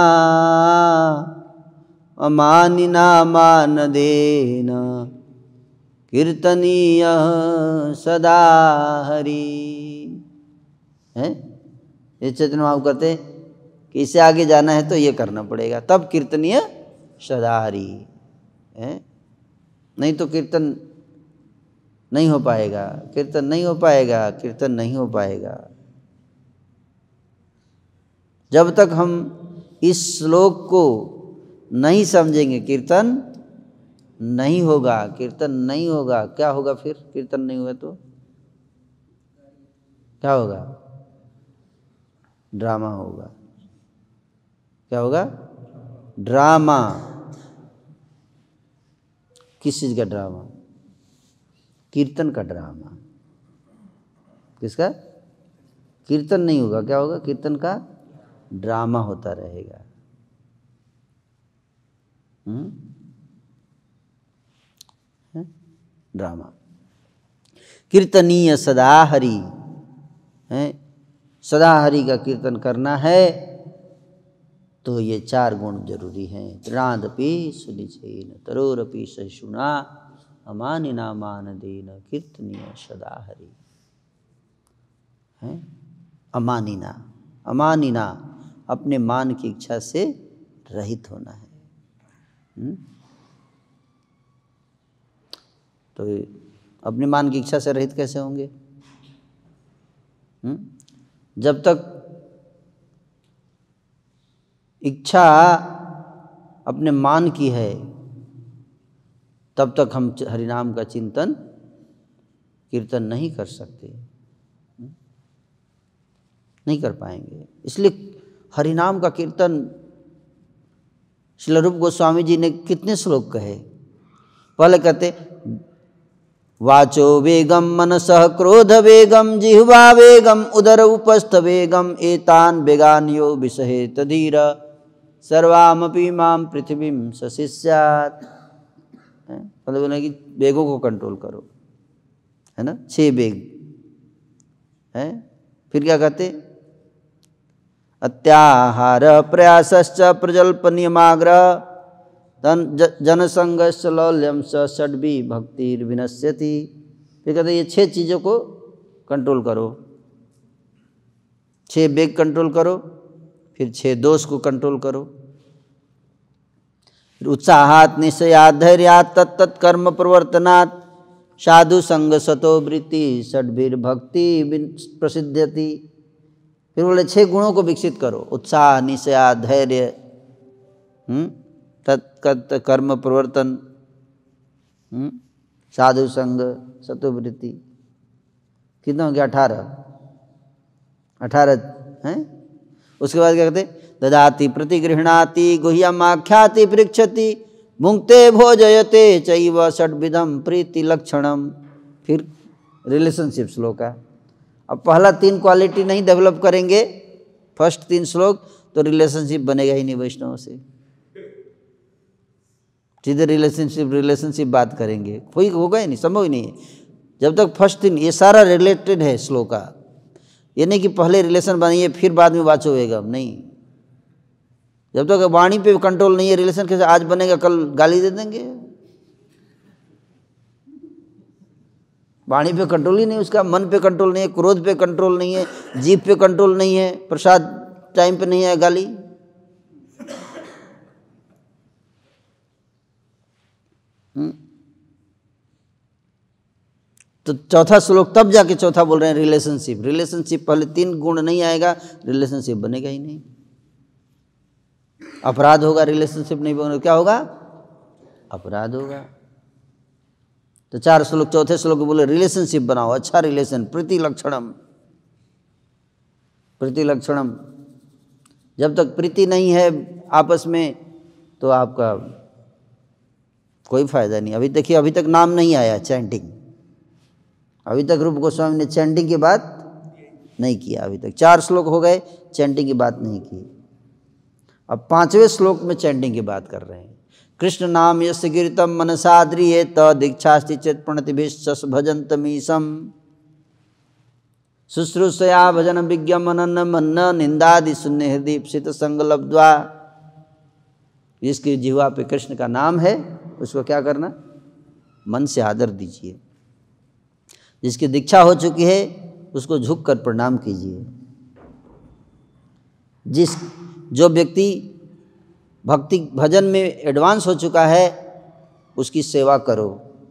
अमानिना मानदेन कीर्तनीय सदा हरि। है ये चैतन्य महाप्रभु कहते हैं कि इससे आगे जाना है तो ये करना पड़ेगा, तब कीर्तनीय सदा हरि है, नहीं तो कीर्तन नहीं हो पाएगा, कीर्तन नहीं हो पाएगा, कीर्तन नहीं हो पाएगा। जब तक हम इस श्लोक को नहीं समझेंगे कीर्तन नहीं होगा, कीर्तन नहीं होगा। क्या होगा फिर? कीर्तन नहीं हुआ तो क्या होगा? ड्रामा होगा। क्या होगा? ड्रामा। किस चीज का ड्रामा? कीर्तन का ड्रामा। किसका? कीर्तन नहीं होगा, क्या होगा? कीर्तन का ड्रामा होता रहेगा। ड्रामा। कीर्तनीय सदा हरि है, सदा हरि का कीर्तन करना है तो ये चार गुण जरूरी हैं। तृणादपि सुनिचेन तरोरपि सहिष्णुना अमानिना मानदेन कीर्तनीय सदा हरि है। अमानिना, अमानिना अपने मान की इच्छा से रहित होना है। तो अपने मान की इच्छा से रहित कैसे होंगे? जब तक इच्छा अपने मान की है तब तक हम हरिनाम का चिंतन कीर्तन नहीं कर सकते, नहीं कर पाएंगे। इसलिए हरिनाम का कीर्तन श्रील रूप गोस्वामी जी ने कितने श्लोक कहे। पहले कहते वाचो वेगम मनसः क्रोध वेगम जिह्वा वेगम उदर उपस्थ वेगम एतान वेगान यो विसहेत धीर सर्वामपि माम पृथ्वीं सशिष्यात्। मतलब बोला कि वेगों को कंट्रोल करो, है ना, 6 वेग है। फिर क्या कहते? अत्याहार प्रयासश्च प्रजल्प नियमाग्रह जनसंगश्च लौल्यम स षड्वी भक्तिर्विनश्यति। फिर कहते ये 6 चीज़ों को कंट्रोल करो, 6 वेग कंट्रोल करो, फिर 6 दोष को कंट्रोल करो। उत्साहात् निश्चयात् धैर्यात् तत्तत् कर्म प्रवर्तनात् साधु संग सतो वृत्ति षड्भिर्भक्ति प्रसिद्ध्यति। फिर बोले 6 गुणों को विकसित करो, उत्साह, निश्चय, धैर्य, तत्कर्म कर्म प्रवर्तन, साधु संग, सतोवृत्ति। कितना हो गया? 18 हैं। उसके बाद क्या कहते? ददाति प्रतिगृह्णाति गुह्यमाख्याति पृच्छति भुंक्ते भोजयते चैव षड्विधम प्रीति लक्षणम। फिर रिलेशनशिप श्लोक है। अब पहला 3 क्वालिटी नहीं डेवलप करेंगे, फर्स्ट 3 श्लोक, तो रिलेशनशिप बनेगा ही नहीं वैष्णव से। सीधे रिलेशनशिप बात करेंगे, कोई होगा ही नहीं, संभव ही नहीं है। जब तक फर्स्ट 3, ये सारा रिलेटेड है श्लोक का। ये नहीं कि पहले रिलेशन बनाइए फिर बाद में वाचो वेगम, नहीं। जब तक वाणी पे कंट्रोल नहीं है, रिलेशन कैसे आज बनेगा कल गाली दे देंगे। वाणी पे कंट्रोल ही नहीं, उसका मन पे कंट्रोल नहीं है, क्रोध पे कंट्रोल नहीं है, जीभ पे कंट्रोल नहीं है, प्रसाद टाइम पे नहीं है, गाली। तो चौथा श्लोक तब जाके चौथा बोल रहे हैं रिलेशनशिप। पहले 3 गुण नहीं आएगा, रिलेशनशिप बनेगा ही नहीं। अपराध होगा, रिलेशनशिप नहीं बनेगा, क्या होगा? अपराध होगा। तो 4 श्लोक, चौथे श्लोक बोले रिलेशनशिप बनाओ, अच्छा रिलेशन, प्रीति लक्षणम। जब तक प्रीति नहीं है आपस में तो आपका कोई फायदा नहीं। अभी देखिए, अभी तक नाम नहीं आया चैंटिंग, अभी तक रूप गोस्वामी ने चैंटिंग की बात नहीं किया। अभी तक 4 श्लोक हो गए, चैंटिंग की बात नहीं की। अब 5वें श्लोक में चैंटिंग की बात कर रहे हैं। कृष्ण नाम यस्य कीर्तम मनसाद्रियेत दीक्षास्ति चेत प्रणतिभिश्च भजन्तमीशम शुश्रूषया भजन विज्ञमनन मन्न निंदादि शून्य हृदय ईप्सित संग लब्ध्वा। जिसकी जिह्वा पे कृष्ण का नाम है उसको क्या करना, मन से आदर दीजिए। जिसकी दीक्षा हो चुकी है उसको झुक कर प्रणाम कीजिए। जो व्यक्ति भक्ति भजन में एडवांस हो चुका है उसकी सेवा करो।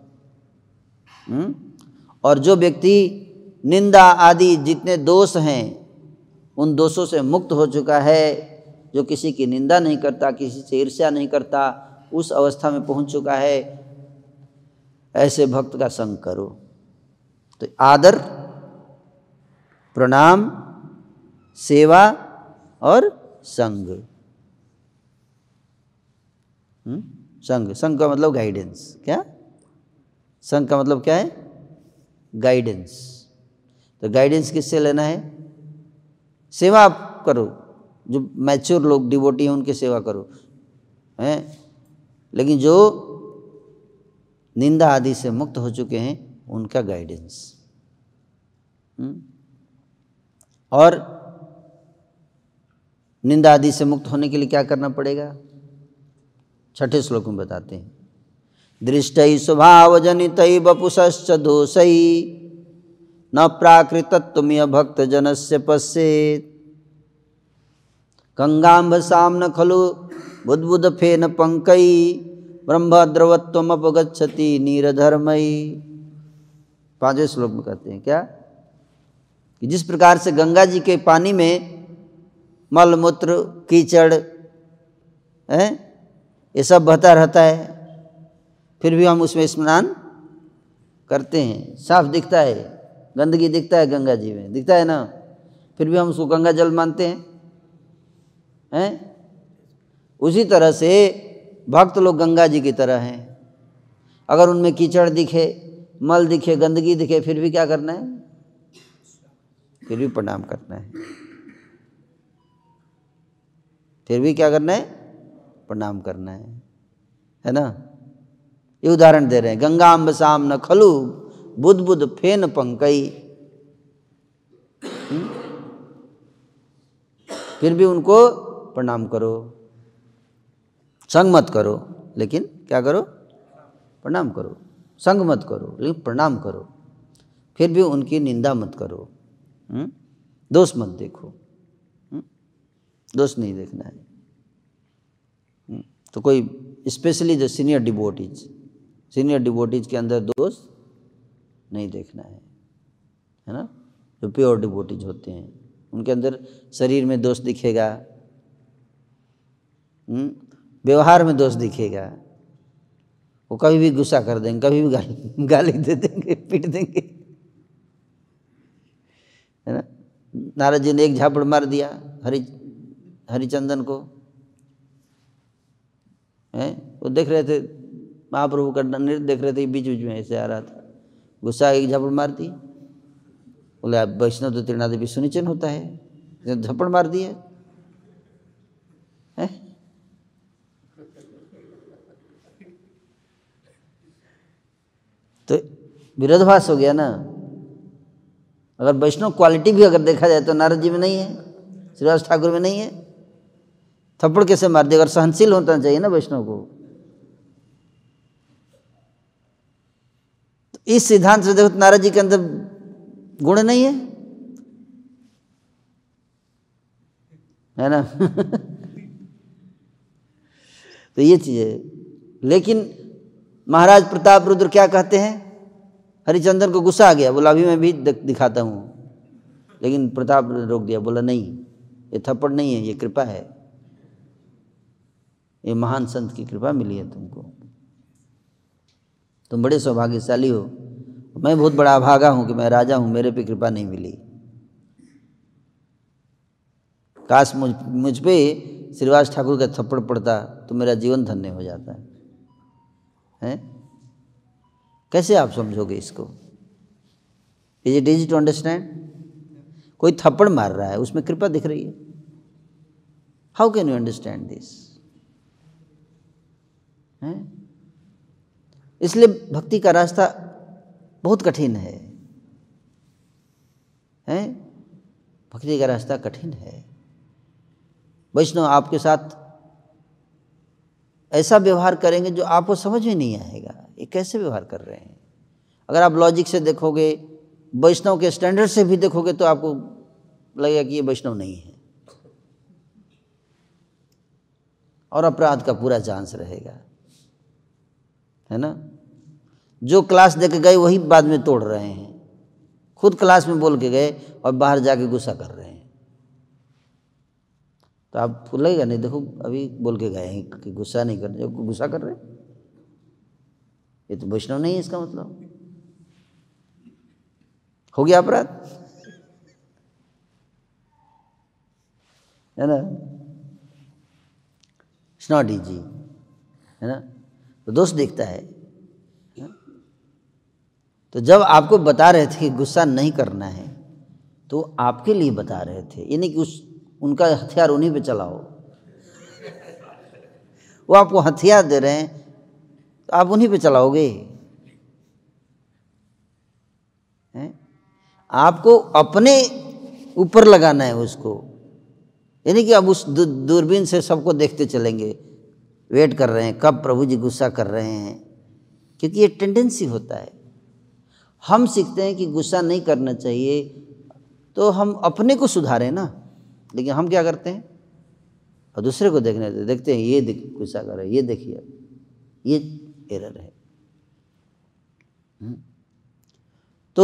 और जो व्यक्ति निंदा आदि जितने दोष हैं उन दोषों से मुक्त हो चुका है, जो किसी की निंदा नहीं करता, किसी से ईर्ष्या नहीं करता, उस अवस्था में पहुंच चुका है, ऐसे भक्त का संग करो। तो आदर, प्रणाम, सेवा और संग। संग का मतलब गाइडेंस। क्या संग का मतलब क्या है? गाइडेंस। तो गाइडेंस किससे लेना है? सेवा आप करो, जो मैच्योर लोग डिवोटी हैं उनकी सेवा करो, हैं। लेकिन जो निंदा आदि से मुक्त हो चुके हैं उनका गाइडेंस। और निंदा आदि से मुक्त होने के लिए क्या करना पड़ेगा? छठे श्लोक में बताते हैं। दृष्टै स्वभाव जनितै वपुषश्च दोषै न प्राकृतत्वमिह भक्त जनस्य पश्येत् गंगाम्भसां न खलु बुद्बुद फेन पंकै ब्रह्मद्रवत्वमपगच्छति नीरधर्मयि। पांचवें श्लोक में कहते हैं क्या कि जिस प्रकार से गंगा जी के पानी में मल मूत्र कीचड़ है ये सब बहता रहता है, फिर भी हम उसमें स्नान करते हैं, साफ दिखता है, गंदगी दिखता है गंगा जी में, दिखता है ना, फिर भी हम उसको गंगा जल मानते हैं। उसी तरह से भक्त लोग गंगा जी की तरह हैं। अगर उनमें कीचड़ दिखे, मल दिखे, गंदगी दिखे, फिर भी क्या करना है? फिर भी प्रणाम करना है। फिर भी क्या करना है? प्रणाम करना है ना। ये उदाहरण दे रहे हैं। गंगाम्बसाम न खलु बुद्बुद फेन पंकई। फिर भी उनको प्रणाम करो, संग मत करो, लेकिन क्या करो? प्रणाम करो। संग मत करो लेकिन प्रणाम करो। फिर भी उनकी निंदा मत करो, दोष मत देखो, दोष नहीं देखना है। तो कोई स्पेशली जो सीनियर डिवोटीज के अंदर दोष नहीं देखना है ना। जो प्योर डिवोटीज होते हैं उनके अंदर शरीर में दोष दिखेगा, व्यवहार में दोष दिखेगा। वो कभी भी गुस्सा कर देंगे, कभी भी गाली दे देंगे, पीट देंगे, है ना। नारद जी ने एक झापड़ मार दिया हरिचंदन को, हैं। वो देख रहे थे महाप्रभु का नृत्य देख रहे थे, बीच बीच में ऐसे आ रहा था, गुस्सा एक झापड़ मार दी। बोले आप वैष्णव तो त्रिनादेवी सुनिचन होता है, झपड़ मार दिए है? तो विरोधाभास हो गया ना। अगर वैष्णव क्वालिटी भी अगर देखा जाए तो नारद जी में नहीं है, श्रीवास ठाकुर में नहीं है। थप्पड़ कैसे मार दिया? अगर सहनशील होना चाहिए ना वैष्णव को। तो इस सिद्धांत से देखो नारद जी के अंदर गुण नहीं है ना। तो ये चीज है। लेकिन महाराज प्रताप रुद्र क्या कहते हैं? हरिचंदन को गुस्सा आ गया, बोला अभी मैं भी दिखाता हूँ, लेकिन प्रताप रोक दिया, बोला नहीं, ये थप्पड़ नहीं है, ये कृपा है, ये महान संत की कृपा मिली है तुमको, तुम बड़े सौभाग्यशाली हो। मैं बहुत बड़ा अभागा हूँ कि मैं राजा हूँ, मेरे पे कृपा नहीं मिली। काश मुझ पे श्रीवास ठाकुर का थप्पड़ पड़ता तो मेरा जीवन धन्य हो जाता है। कैसे आप समझोगे इसको? Is it easy to understand? कोई थप्पड़ मार रहा है, उसमें कृपा दिख रही है। How can you understand this? हैं? इसलिए भक्ति का रास्ता बहुत कठिन है, हैं? भक्ति का रास्ता कठिन है। वैष्णव आपके साथ ऐसा व्यवहार करेंगे जो आपको समझ में नहीं आएगा, ये कैसे व्यवहार कर रहे हैं। अगर आप लॉजिक से देखोगे, वैष्णव के स्टैंडर्ड से भी देखोगे, तो आपको लगेगा कि ये वैष्णव नहीं है, और अपराध का पूरा चांस रहेगा, है ना। जो क्लास दे के गए वही बाद में तोड़ रहे हैं, खुद क्लास में बोल के गए और बाहर जाके गुस्सा कर रहे हैं, तो आपको लगेगा नहीं, देखो अभी बोल के गए हैं कि गुस्सा नहीं करते, गुस्सा कर रहे, ये तो वैष्णव नहीं है, इसका मतलब हो गया अपराध, है ना। इट्स नॉट इजी, है ना। तो दोस्त दिखता है। तो जब आपको बता रहे थे कि गुस्सा नहीं करना है, तो आपके लिए बता रहे थे, ये नहीं कि उनका हथियार उन्हीं पे चलाओ। वो आपको हथियार दे रहे हैं, तो आप उन्हीं पे चलाओगे, हैं? आपको अपने ऊपर लगाना है उसको, यानी कि अब उस दूरबीन से सबको देखते चलेंगे, वेट कर रहे हैं कब प्रभु जी गुस्सा कर रहे हैं, क्योंकि ये टेंडेंसी होता है। हम सीखते हैं कि गुस्सा नहीं करना चाहिए, तो हम अपने को सुधारें ना, लेकिन हम क्या करते हैं, और दूसरे को देखते हैं ये गुस्सा कर रहे हैं, ये देखिए ये एरर है। तो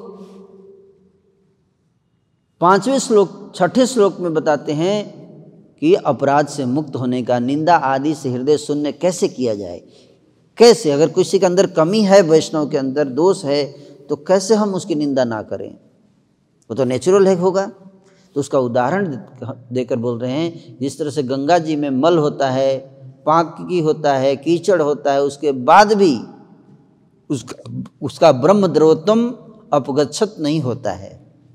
6ठे श्लोक में बताते हैं कि अपराध से मुक्त होने का, निंदा आदि से हृदय शून्य कैसे किया जाए। कैसे, अगर किसी के अंदर कमी है, वैष्णव के अंदर दोष है, तो कैसे हम उसकी निंदा ना करें, वो तो नेचुरल है होगा। तो उसका उदाहरण देकर बोल रहे हैं, जिस तरह से गंगा जी में मल होता है, पांकी होता है, कीचड़ होता है, उसके बाद भी उसका ब्रह्म द्रवोत्तम अपगच्छत नहीं होता है,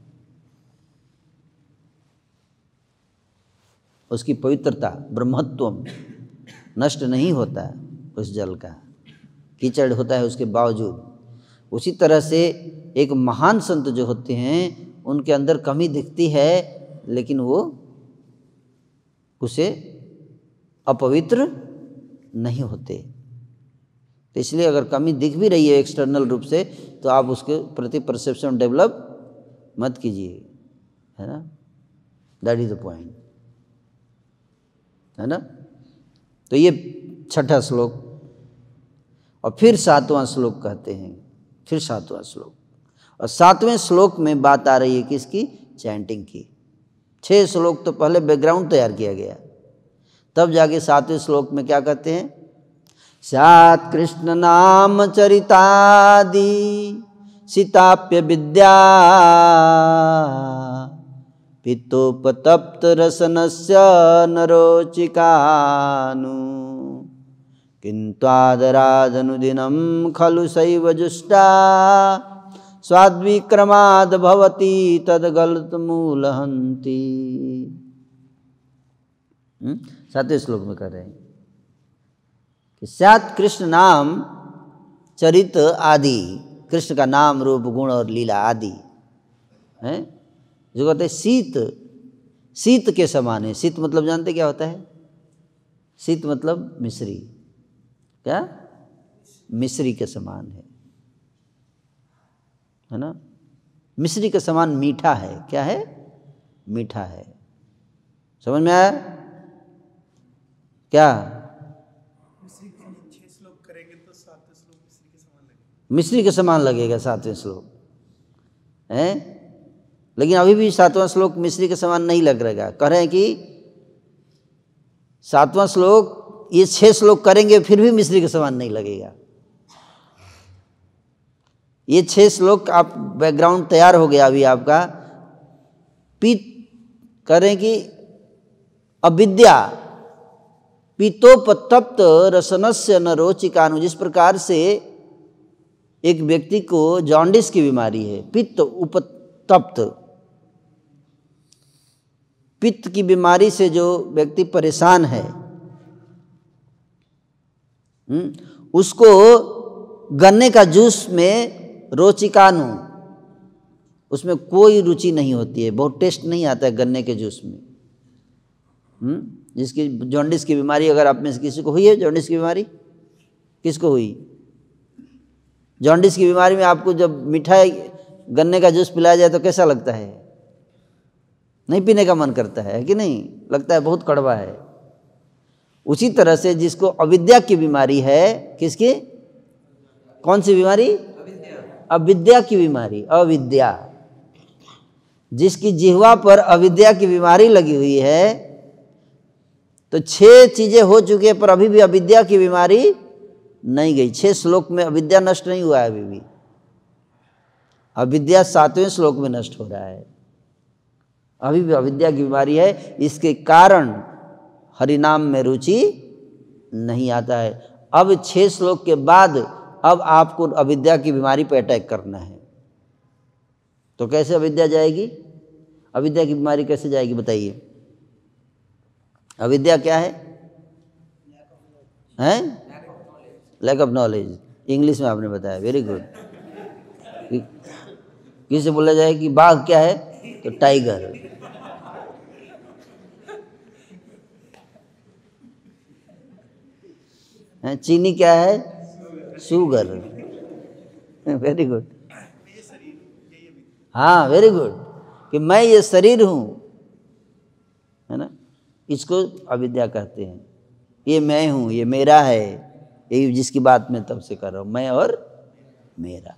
उसकी पवित्रता ब्रह्मत्व नष्ट नहीं होता है उस जल का, कीचड़ होता है उसके बावजूद। उसी तरह से एक महान संत जो होते हैं, उनके अंदर कमी दिखती है, लेकिन वो उसे अपवित्र नहीं होते। तो इसलिए अगर कमी दिख भी रही है एक्सटर्नल रूप से, तो आप उसके प्रति परसेप्शन डेवलप मत कीजिए, है ना। दैट इज द पॉइंट, है ना। तो ये 6ठा श्लोक, और फिर 7वां श्लोक कहते हैं, फिर 7वां श्लोक, और 7वें श्लोक में बात आ रही है किसकी, चैंटिंग की। 6 श्लोक तो पहले बैकग्राउंड तैयार किया गया, तब जाके 7वें श्लोक में क्या कहते हैं, स्यात् कृष्ण नाम चरितादि सीताप्य विद्या पितोपतप्त रसनस्य नरोचिकानु किन्त्वादरादनुदिनं खलु सैव जुष्टा स्वाद्विक्रमाद् भवति तद्गलतमूलहन्ति। 7वें श्लोक में कह रहे हैं कि स्यात् कृष्ण नाम चरित आदि, कृष्ण का नाम रूप गुण और लीला आदि हैं, जो कहते हैं शीत के समान है। शीत मतलब जानते क्या होता है, शीत मतलब मिश्री, क्या मिश्री के समान है ना। मिश्री के समान मीठा है, क्या है, मीठा है। समझ में आया क्या, मिश्री के समान लगेगा 7वें श्लोक है, लेकिन अभी भी 7वां श्लोक मिश्री के समान नहीं लग रहेगा। कह रहे हैं कि 7वां श्लोक, ये 6 श्लोक करेंगे फिर भी मिश्री के समान नहीं लगेगा। ये 6 श्लोक आप बैकग्राउंड तैयार हो गया अभी आपका। करें कि अविद्या पीतोपतप्त रसनस्य न रोचिकानु, जिस प्रकार से एक व्यक्ति को जॉन्डिस की बीमारी है, पित्त उपतप्त, पित्त की बीमारी से जो व्यक्ति परेशान है, उसको गन्ने का जूस में रोचिकानु, उसमें कोई रुचि नहीं होती है, बहुत टेस्ट नहीं आता है गन्ने के जूस में। जिसकी जॉन्डिस की बीमारी, अगर आप में से किसी को हुई है जॉन्डिस की बीमारी, किसको हुई? जॉन्डिस की बीमारी में आपको जब मिठाई गन्ने का जूस पिलाया जाए तो कैसा लगता है? नहीं पीने का मन करता है कि नहीं? लगता है बहुत कड़वा है। उसी तरह से जिसको अविद्या की बीमारी है, किसकी? कौन सी बीमारी? अविद्या की बीमारी। अविद्या, जिसकी जिह्वा पर अविद्या की बीमारी लगी हुई है, तो 6 चीजें हो चुकी है पर अभी भी अविद्या की बीमारी नहीं गई। 6 श्लोक में अविद्या नष्ट नहीं हुआ है अभी भी। अविद्या 7वें श्लोक में नष्ट हो रहा है, अभी भी अविद्या की बीमारी है। इसके कारण हरिनाम में रुचि नहीं आता है। अब 6 श्लोक के बाद अब आपको अविद्या की बीमारी पे अटैक करना है, तो कैसे अविद्या जाएगी? अविद्या की बीमारी कैसे जाएगी बताइए? अविद्या क्या है? हैं? Lack of knowledge. इंग्लिश में आपने बताया, वेरी गुड। किसी बोला जाए कि बाघ क्या है, तो टाइगर। चीनी क्या है? शुगर। Very good. हाँ, वेरी गुड, कि मैं ये शरीर हूं, है ना, इसको अविद्या कहते हैं। ये मैं हूं, ये मेरा है, यही जिसकी बात मैं तब से कर रहा हूं, मैं और मेरा,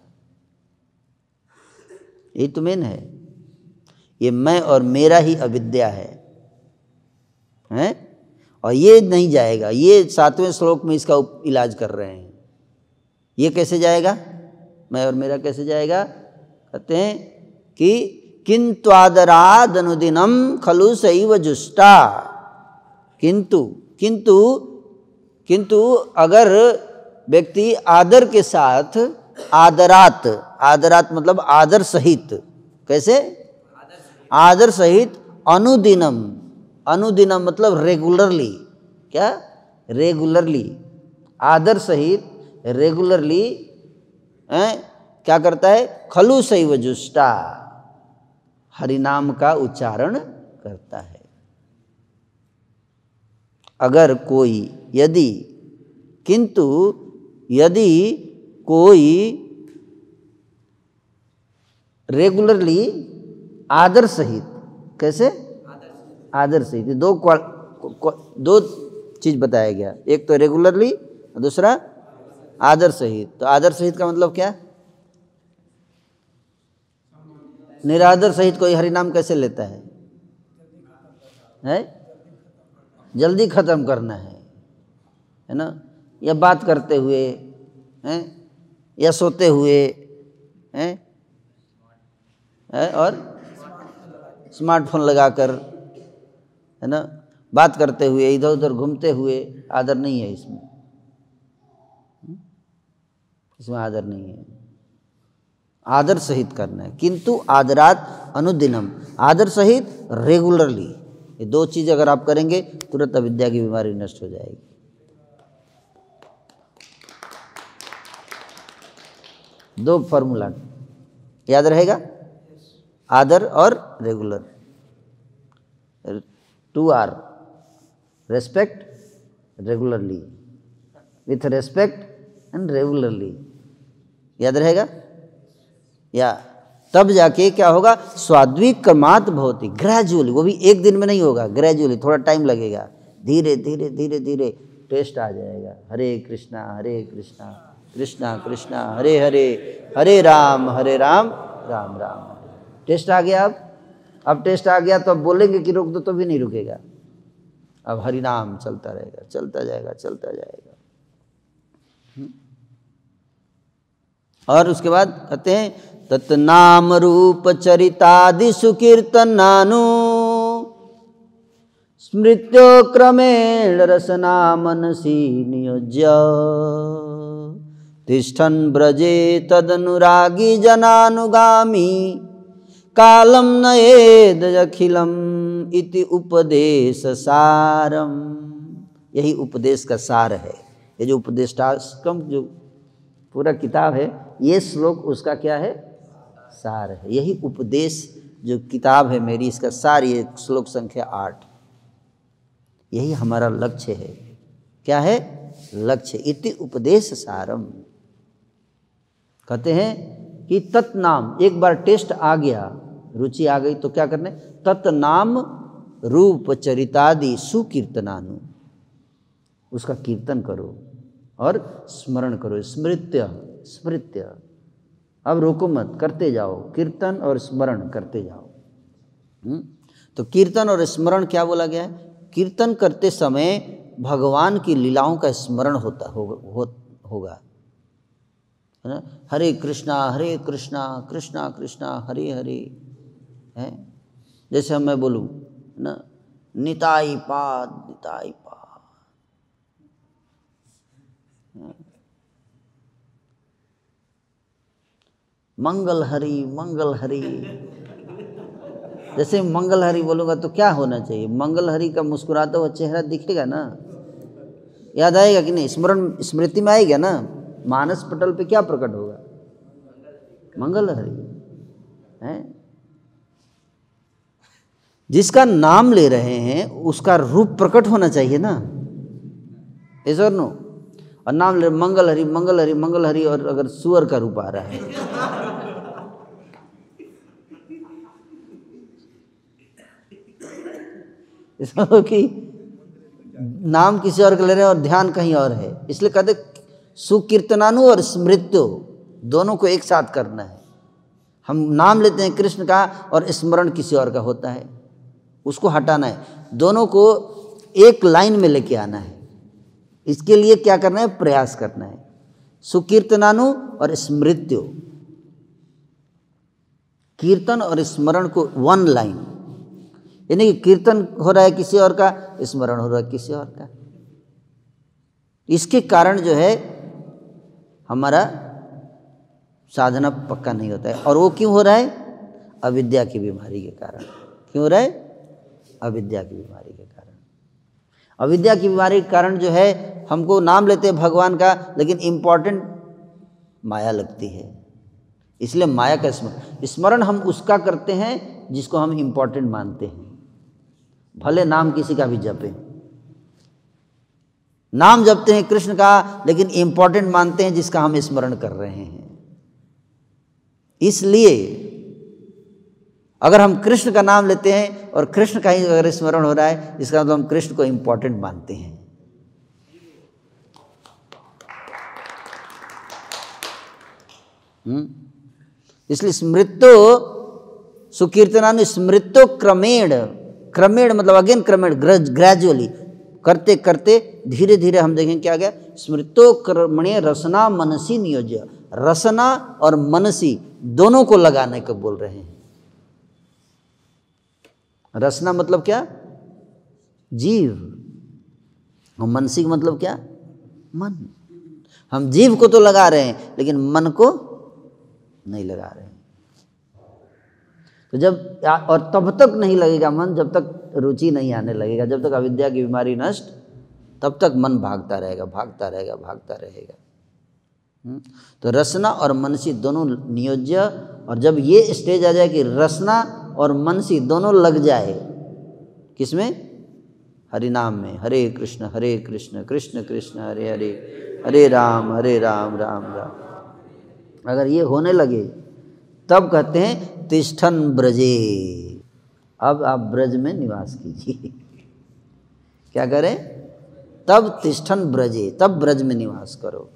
यही तो मेन है। ये मैं और मेरा ही अविद्या है, हैं? और ये नहीं जाएगा। ये 7वें श्लोक में इसका इलाज कर रहे हैं। ये कैसे जाएगा? मैं और मेरा कैसे जाएगा? कहते हैं कि किंत्वादराद अनुदिनम खलु सैव जुष्टा। किंतु किंतु किंतु अगर व्यक्ति आदर के साथ, आदरात, आदरात मतलब आदर सहित, कैसे? आदर सहित, अनुदिनम, अनुदिनम मतलब रेगुलरली, क्या? रेगुलरली, आदर सहित रेगुलरली क्या करता है? खलु सैव जुष्टा, हरिनाम का उच्चारण करता है। अगर कोई, यदि, किंतु यदि कोई रेगुलरली आदर सहित, कैसे? आदर सहित, दो चीज बताया गया, एक तो रेगुलरली, दूसरा आदर सहित। तो आदर सहित का मतलब क्या? निरादर सहित कोई हरिनाम कैसे लेता है? जल्दी खत्म करना है ना, या बात करते हुए, हैं, या सोते हुए, हैं, और स्मार्टफोन लगाकर, है ना, बात करते हुए, इधर उधर घूमते हुए, आदर नहीं है इसमें, इसमें आदर नहीं है। आदर सहित करना है। किंतु आदरात अनुदिनम, आदर सहित रेगुलरली, ये 2 चीज़ अगर आप करेंगे तुरंत अविद्या की बीमारी नष्ट हो जाएगी। दो फॉर्मूला याद रहेगा, आदर और regular. 2R, respect regularly, with respect and regularly, याद रहेगा। या तब जाके क्या होगा? स्वाद्विक कर्मात भवति, ग्रेजुअली, वो भी एक दिन में नहीं होगा, ग्रेजुअली, थोड़ा टाइम लगेगा, धीरे धीरे धीरे धीरे टेस्ट आ जाएगा। हरे कृष्णा कृष्णा कृष्णा हरे हरे, हरे राम राम राम। टेस्ट आ गया। अब टेस्ट आ गया तो अब बोलेंगे कि रोक दो तो भी नहीं रुकेगा। अब हरि नाम चलता रहेगा, चलता जाएगा, चलता जाएगा। और उसके बाद कहते हैं तत्नाम रूप चरितादि सुकीर्तनानु स्मृत्यो क्रमेण रसना मनसी नियोज्य तिष्ठन् ब्रजे तदनुरागी जनानुगामी कालम नयेद अखिलम इति उपदेश सारम। यही उपदेश का सार है। ये जो उपदेष्टाश्रम जो पूरा किताब है, ये श्लोक उसका क्या है, सार है। यही उपदेश जो किताब है मेरी, इसका सार ये श्लोक संख्या 8। यही हमारा लक्ष्य है। क्या है लक्ष्य? इति उपदेश सारम। कहते हैं कि तत्नाम, एक बार टेस्ट आ गया, रुचि आ गई तो क्या करने, तत्नाम रूप चरितादि सुकीर्तनानु, उसका कीर्तन करो और स्मरण करो। स्मृत्य, स्मृत्य, अब रोको मत, करते जाओ, कीर्तन और स्मरण करते जाओ। तो कीर्तन और स्मरण क्या बोला गया है? कीर्तन करते समय भगवान की लीलाओं का स्मरण होगा, है ना। हरे कृष्णा कृष्णा कृष्णा हरे हरे, है। जैसे हम मैं बोलूँ ना, निताई पाद निताई पाद, मंगल हरि। जैसे मंगल हरि बोलूँगा तो क्या होना चाहिए? मंगल हरि का मुस्कुराता हुआ चेहरा दिखेगा ना, याद आएगा कि नहीं? स्मरण स्मृति में आएगा ना। मानस पटल पे क्या प्रकट होगा? मंगल हरि, है। जिसका नाम ले रहे हैं उसका रूप प्रकट होना चाहिए ना, इस और नो। और नाम ले मंगल हरि मंगल हरि मंगल हरि, और अगर सुअर का रूप आ रहा है इसमें कि नाम किसी और का ले रहे हैं और ध्यान कहीं और है। इसलिए कहते सुकीर्तनानु और स्मृत्यो दोनों को एक साथ करना है। हम नाम लेते हैं कृष्ण का और स्मरण किसी और का होता है, उसको हटाना है। दोनों को एक लाइन में लेके आना है। इसके लिए क्या करना है? प्रयास करना है। सुकीर्तनानु और स्मृत्यो, कीर्तन और स्मरण को वन लाइन, यानी कि कीर्तन हो रहा है किसी और का, स्मरण हो रहा है किसी और का। इसके कारण जो है हमारा साधना पक्का नहीं होता है। और वो क्यों हो रहा है? अविद्या की बीमारी के कारण। क्यों हो रहा है? अविद्या की बीमारी के कारण। अविद्या की बीमारी के कारण जो है हमको नाम लेते हैं भगवान का, लेकिन इम्पोर्टेंट माया लगती है। इसलिए माया का स्मरण हम उसका करते हैं जिसको हम इम्पोर्टेंट मानते हैं। भले नाम किसी का भी जपें, नाम जपते हैं कृष्ण का, लेकिन इम्पोर्टेंट मानते हैं जिसका हम स्मरण कर रहे हैं। इसलिए अगर हम कृष्ण का नाम लेते हैं और कृष्ण का ही अगर स्मरण हो रहा है, इसका मतलब हम कृष्ण को इम्पोर्टेंट मानते हैं। इसलिए स्मृतो सुकीर्तनानु स्मृतो क्रमेण, क्रमेण मतलब अगेन क्रमेण, ग्रेजुअली, करते करते धीरे धीरे हम देखें क्या गया, स्मृतो क्रमणे रसना मनसी नियोज्य। रसना और मनसी दोनों को लगाने को बोल रहे हैं। रसना मतलब क्या? जीव। और मनसी का मतलब क्या? मन। हम जीव को तो लगा रहे हैं लेकिन मन को नहीं लगा रहे हैं। तो जब, और तब तक नहीं लगेगा मन जब तक रुचि नहीं आने लगेगा। जब तक अविद्या की बीमारी नष्ट, तब तक मन भागता रहेगा भागता रहेगा भागता रहेगा। तो रसना और मनसी दोनों नियोज्य। और जब ये स्टेज आ जाए कि रसना और मनसी दोनों लग जाए, किसमें? हरि नाम में, हरे कृष्ण कृष्ण कृष्ण हरे हरे, हरे राम राम राम। अगर ये होने लगे तब कहते हैं तिष्ठन ब्रजे, अब आप ब्रज में निवास कीजिए। क्या करें? तब तिष्ठन ब्रजे, तब ब्रज में निवास करो।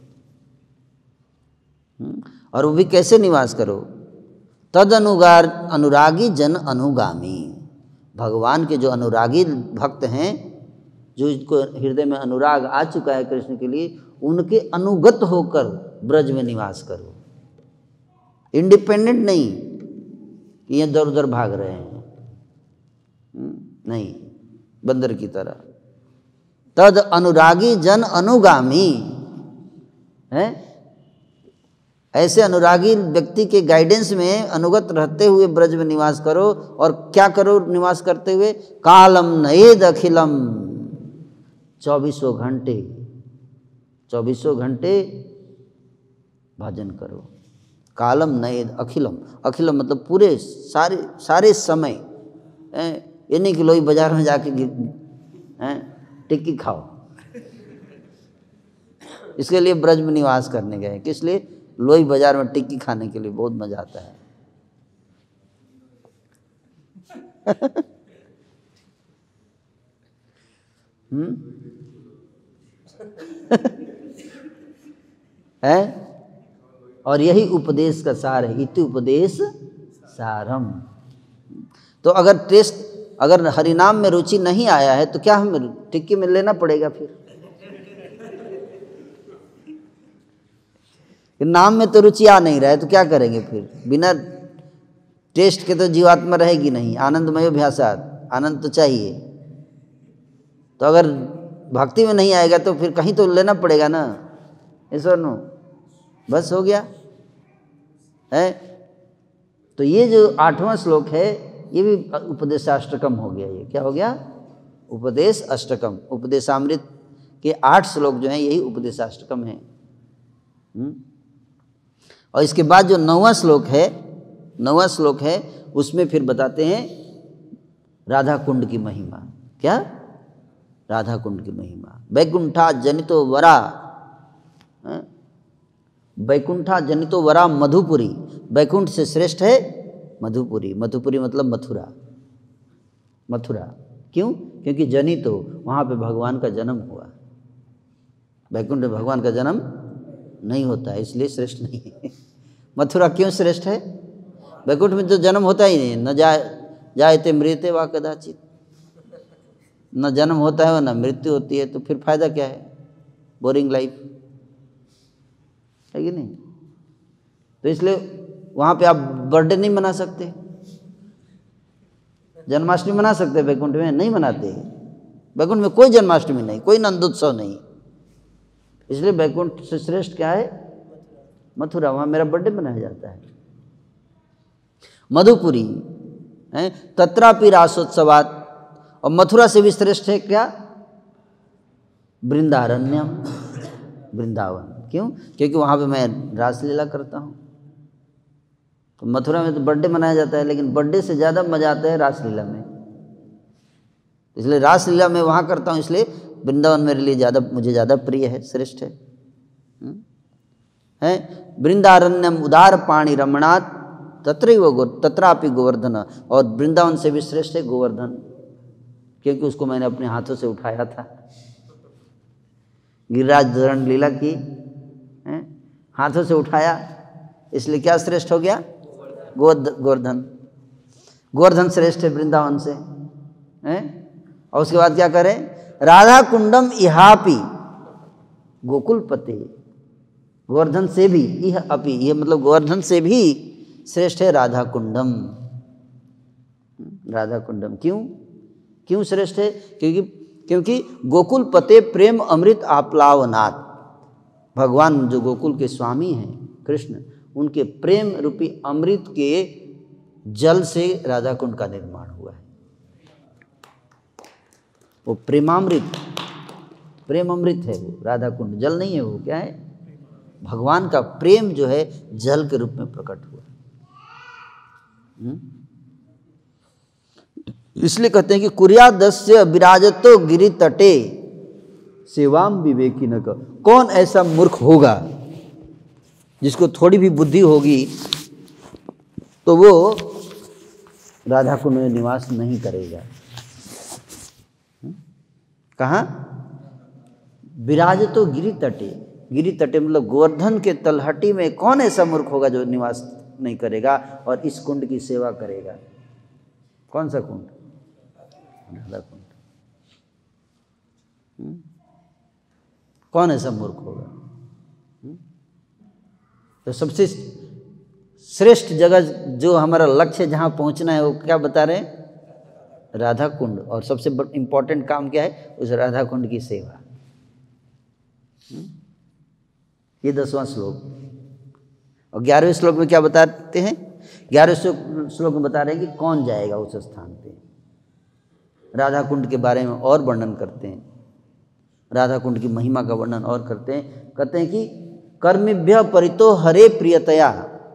और वो भी कैसे निवास करो? तद अनुरागी जन अनुगामी। भगवान के जो अनुरागी भक्त हैं, जो इसको हृदय में अनुराग आ चुका है कृष्ण के लिए, उनके अनुगत होकर ब्रज में निवास करो। इंडिपेंडेंट नहीं कि ये इधर उधर भाग रहे हैं, नहीं, बंदर की तरह। तद अनुरागी जन अनुगामी है। ऐसे अनुरागी व्यक्ति के गाइडेंस में अनुगत रहते हुए ब्रज में निवास करो। और क्या करो निवास करते हुए? कालम नयेद अखिलम, 24 घंटे 24 घंटे भजन करो। कालम नयेद अखिलम, अखिलम मतलब पूरे सारे समय। ये नहीं कि लोई बाजार में जाके टिक्की खाओ। इसके लिए ब्रज में निवास करने गए, किस लिए? लोई बाजार में टिक्की खाने के लिए बहुत मजा आता है। है? और यही उपदेश का सार है, इति उपदेश सारम। तो अगर हरिनाम में रुचि नहीं आया है तो क्या हमें टिक्की में लेना पड़ेगा? फिर नाम में तो रुचि आ नहीं रहा है तो क्या करेंगे? फिर बिना टेस्ट के तो जीवात्मा रहेगी नहीं। आनंदमय भ्यासात, आनंद तो चाहिए। तो अगर भक्ति में नहीं आएगा तो फिर कहीं तो लेना पड़ेगा ना। ईश्वर नो बस हो गया है। तो ये जो 8वां श्लोक है ये भी उपदेशाष्टकम हो गया। ये क्या हो गया? उपदेश अष्टकम। उपदेशामृत के 8 श्लोक जो हैं यही उपदेशाष्टकम है। और इसके बाद जो 9वां श्लोक है उसमें फिर बताते हैं राधा कुंड की महिमा। क्या? राधा कुंड की महिमा। वैकुंठा जनितो वरा, वैकुंठा जनितो वरा मधुपुरी। वैकुंठ से श्रेष्ठ है मधुपुरी। मधुपुरी मतलब मथुरा। क्यों? क्योंकि जनितो वहाँ पे भगवान का जन्म हुआ। वैकुंठ में भगवान का जन्म नहीं होता है, इसलिए श्रेष्ठ नहीं है। मथुरा क्यों श्रेष्ठ है? वैकुंठ में तो जन्म होता ही नहीं। न जायते मृते वा कदाचित, न जन्म होता है न मृत्यु होती है, तो फिर फायदा क्या है? बोरिंग लाइफ है कि नहीं? तो इसलिए वहाँ पे आप बर्थडे नहीं मना सकते। जन्माष्टमी मना सकते, वैकुंठ में नहीं मनाते। वैकुंठ में कोई जन्माष्टमी नहीं, कोई नंदोत्सव नहीं। इसलिए वैकुंठ से श्रेष्ठ क्या है? मथुरा। वहाँ मेरा बर्थडे मनाया जाता है। मधुपुरी है तत्रापि रासोत्सवात। और मथुरा से भी श्रेष्ठ है क्या? वृंदारण्यम, वृंदावन। क्यों? क्योंकि वहाँ पे मैं रासलीला करता हूँ। तो मथुरा में तो बर्थडे मनाया जाता है, लेकिन बर्थडे से ज़्यादा मजा आता है रासलीला में। इसलिए रासलीला मैं वहाँ करता हूँ, इसलिए वृंदावन मेरे लिए मुझे ज़्यादा प्रिय है, श्रेष्ठ है। वृंदारण्यम उदार पाणी रमणात् तत्रापि गोवर्धन। और वृंदावन से भी श्रेष्ठ है गोवर्धन, क्योंकि उसको मैंने अपने हाथों से उठाया था। गिरिराज धरण लीला की हाथों से उठाया, इसलिए क्या श्रेष्ठ हो गया? गोवर्धन। गोवर्धन श्रेष्ठ है वृंदावन से। और उसके बाद क्या करें? राधा कुंडम इहापि गोकुलपते। गोवर्धन से भी, इह अपि, ये मतलब गोवर्धन से भी श्रेष्ठ है राधा कुंडम। राधा कुंडम क्यों श्रेष्ठ है? क्योंकि गोकुलपते प्रेम अमृत आप्लावनाथ। भगवान जो गोकुल के स्वामी हैं कृष्ण, उनके प्रेम रूपी अमृत के जल से राधा कुंड का निर्माण हुआ है। वो प्रेमामृत, प्रेम अमृत है वो राधा कुंड। जल नहीं है वो, क्या है? भगवान का प्रेम जो है जल के रूप में प्रकट हुआ। इसलिए कहते हैं कि कुर्यादस्य विराजतो गिरि तटे सेवाम विवेकी न कर। कौन ऐसा मूर्ख होगा जिसको थोड़ी भी बुद्धि होगी तो वो राधा कुंड में निवास नहीं करेगा। कहाँ? विराजतो गिरि तटे। गिरि तटे मतलब गोवर्धन के तलहटी में कौन ऐसा मूर्ख होगा जो निवास नहीं करेगा और इस कुंड की सेवा करेगा। कौन सा कुंड? राधा कुंड। कौन ऐसा मूर्ख होगा? तो सबसे श्रेष्ठ जगह जो हमारा लक्ष्य जहाँ पहुँचना है वो क्या बता रहे हैं? राधा कुंड। और सबसे इम्पोर्टेंट काम क्या है? उस राधा कुंड की सेवा। ये 10वां श्लोक। और 11वें श्लोक में क्या बताते हैं? 11वें श्लोक में बता रहे हैं कि कौन जाएगा उस स्थान पे। राधा कुंड के बारे में और वर्णन करते हैं। राधा कुंड की महिमा का वर्णन और करते हैं, कहते हैं कि कर्मिभ्य परितो हरे प्रियतया।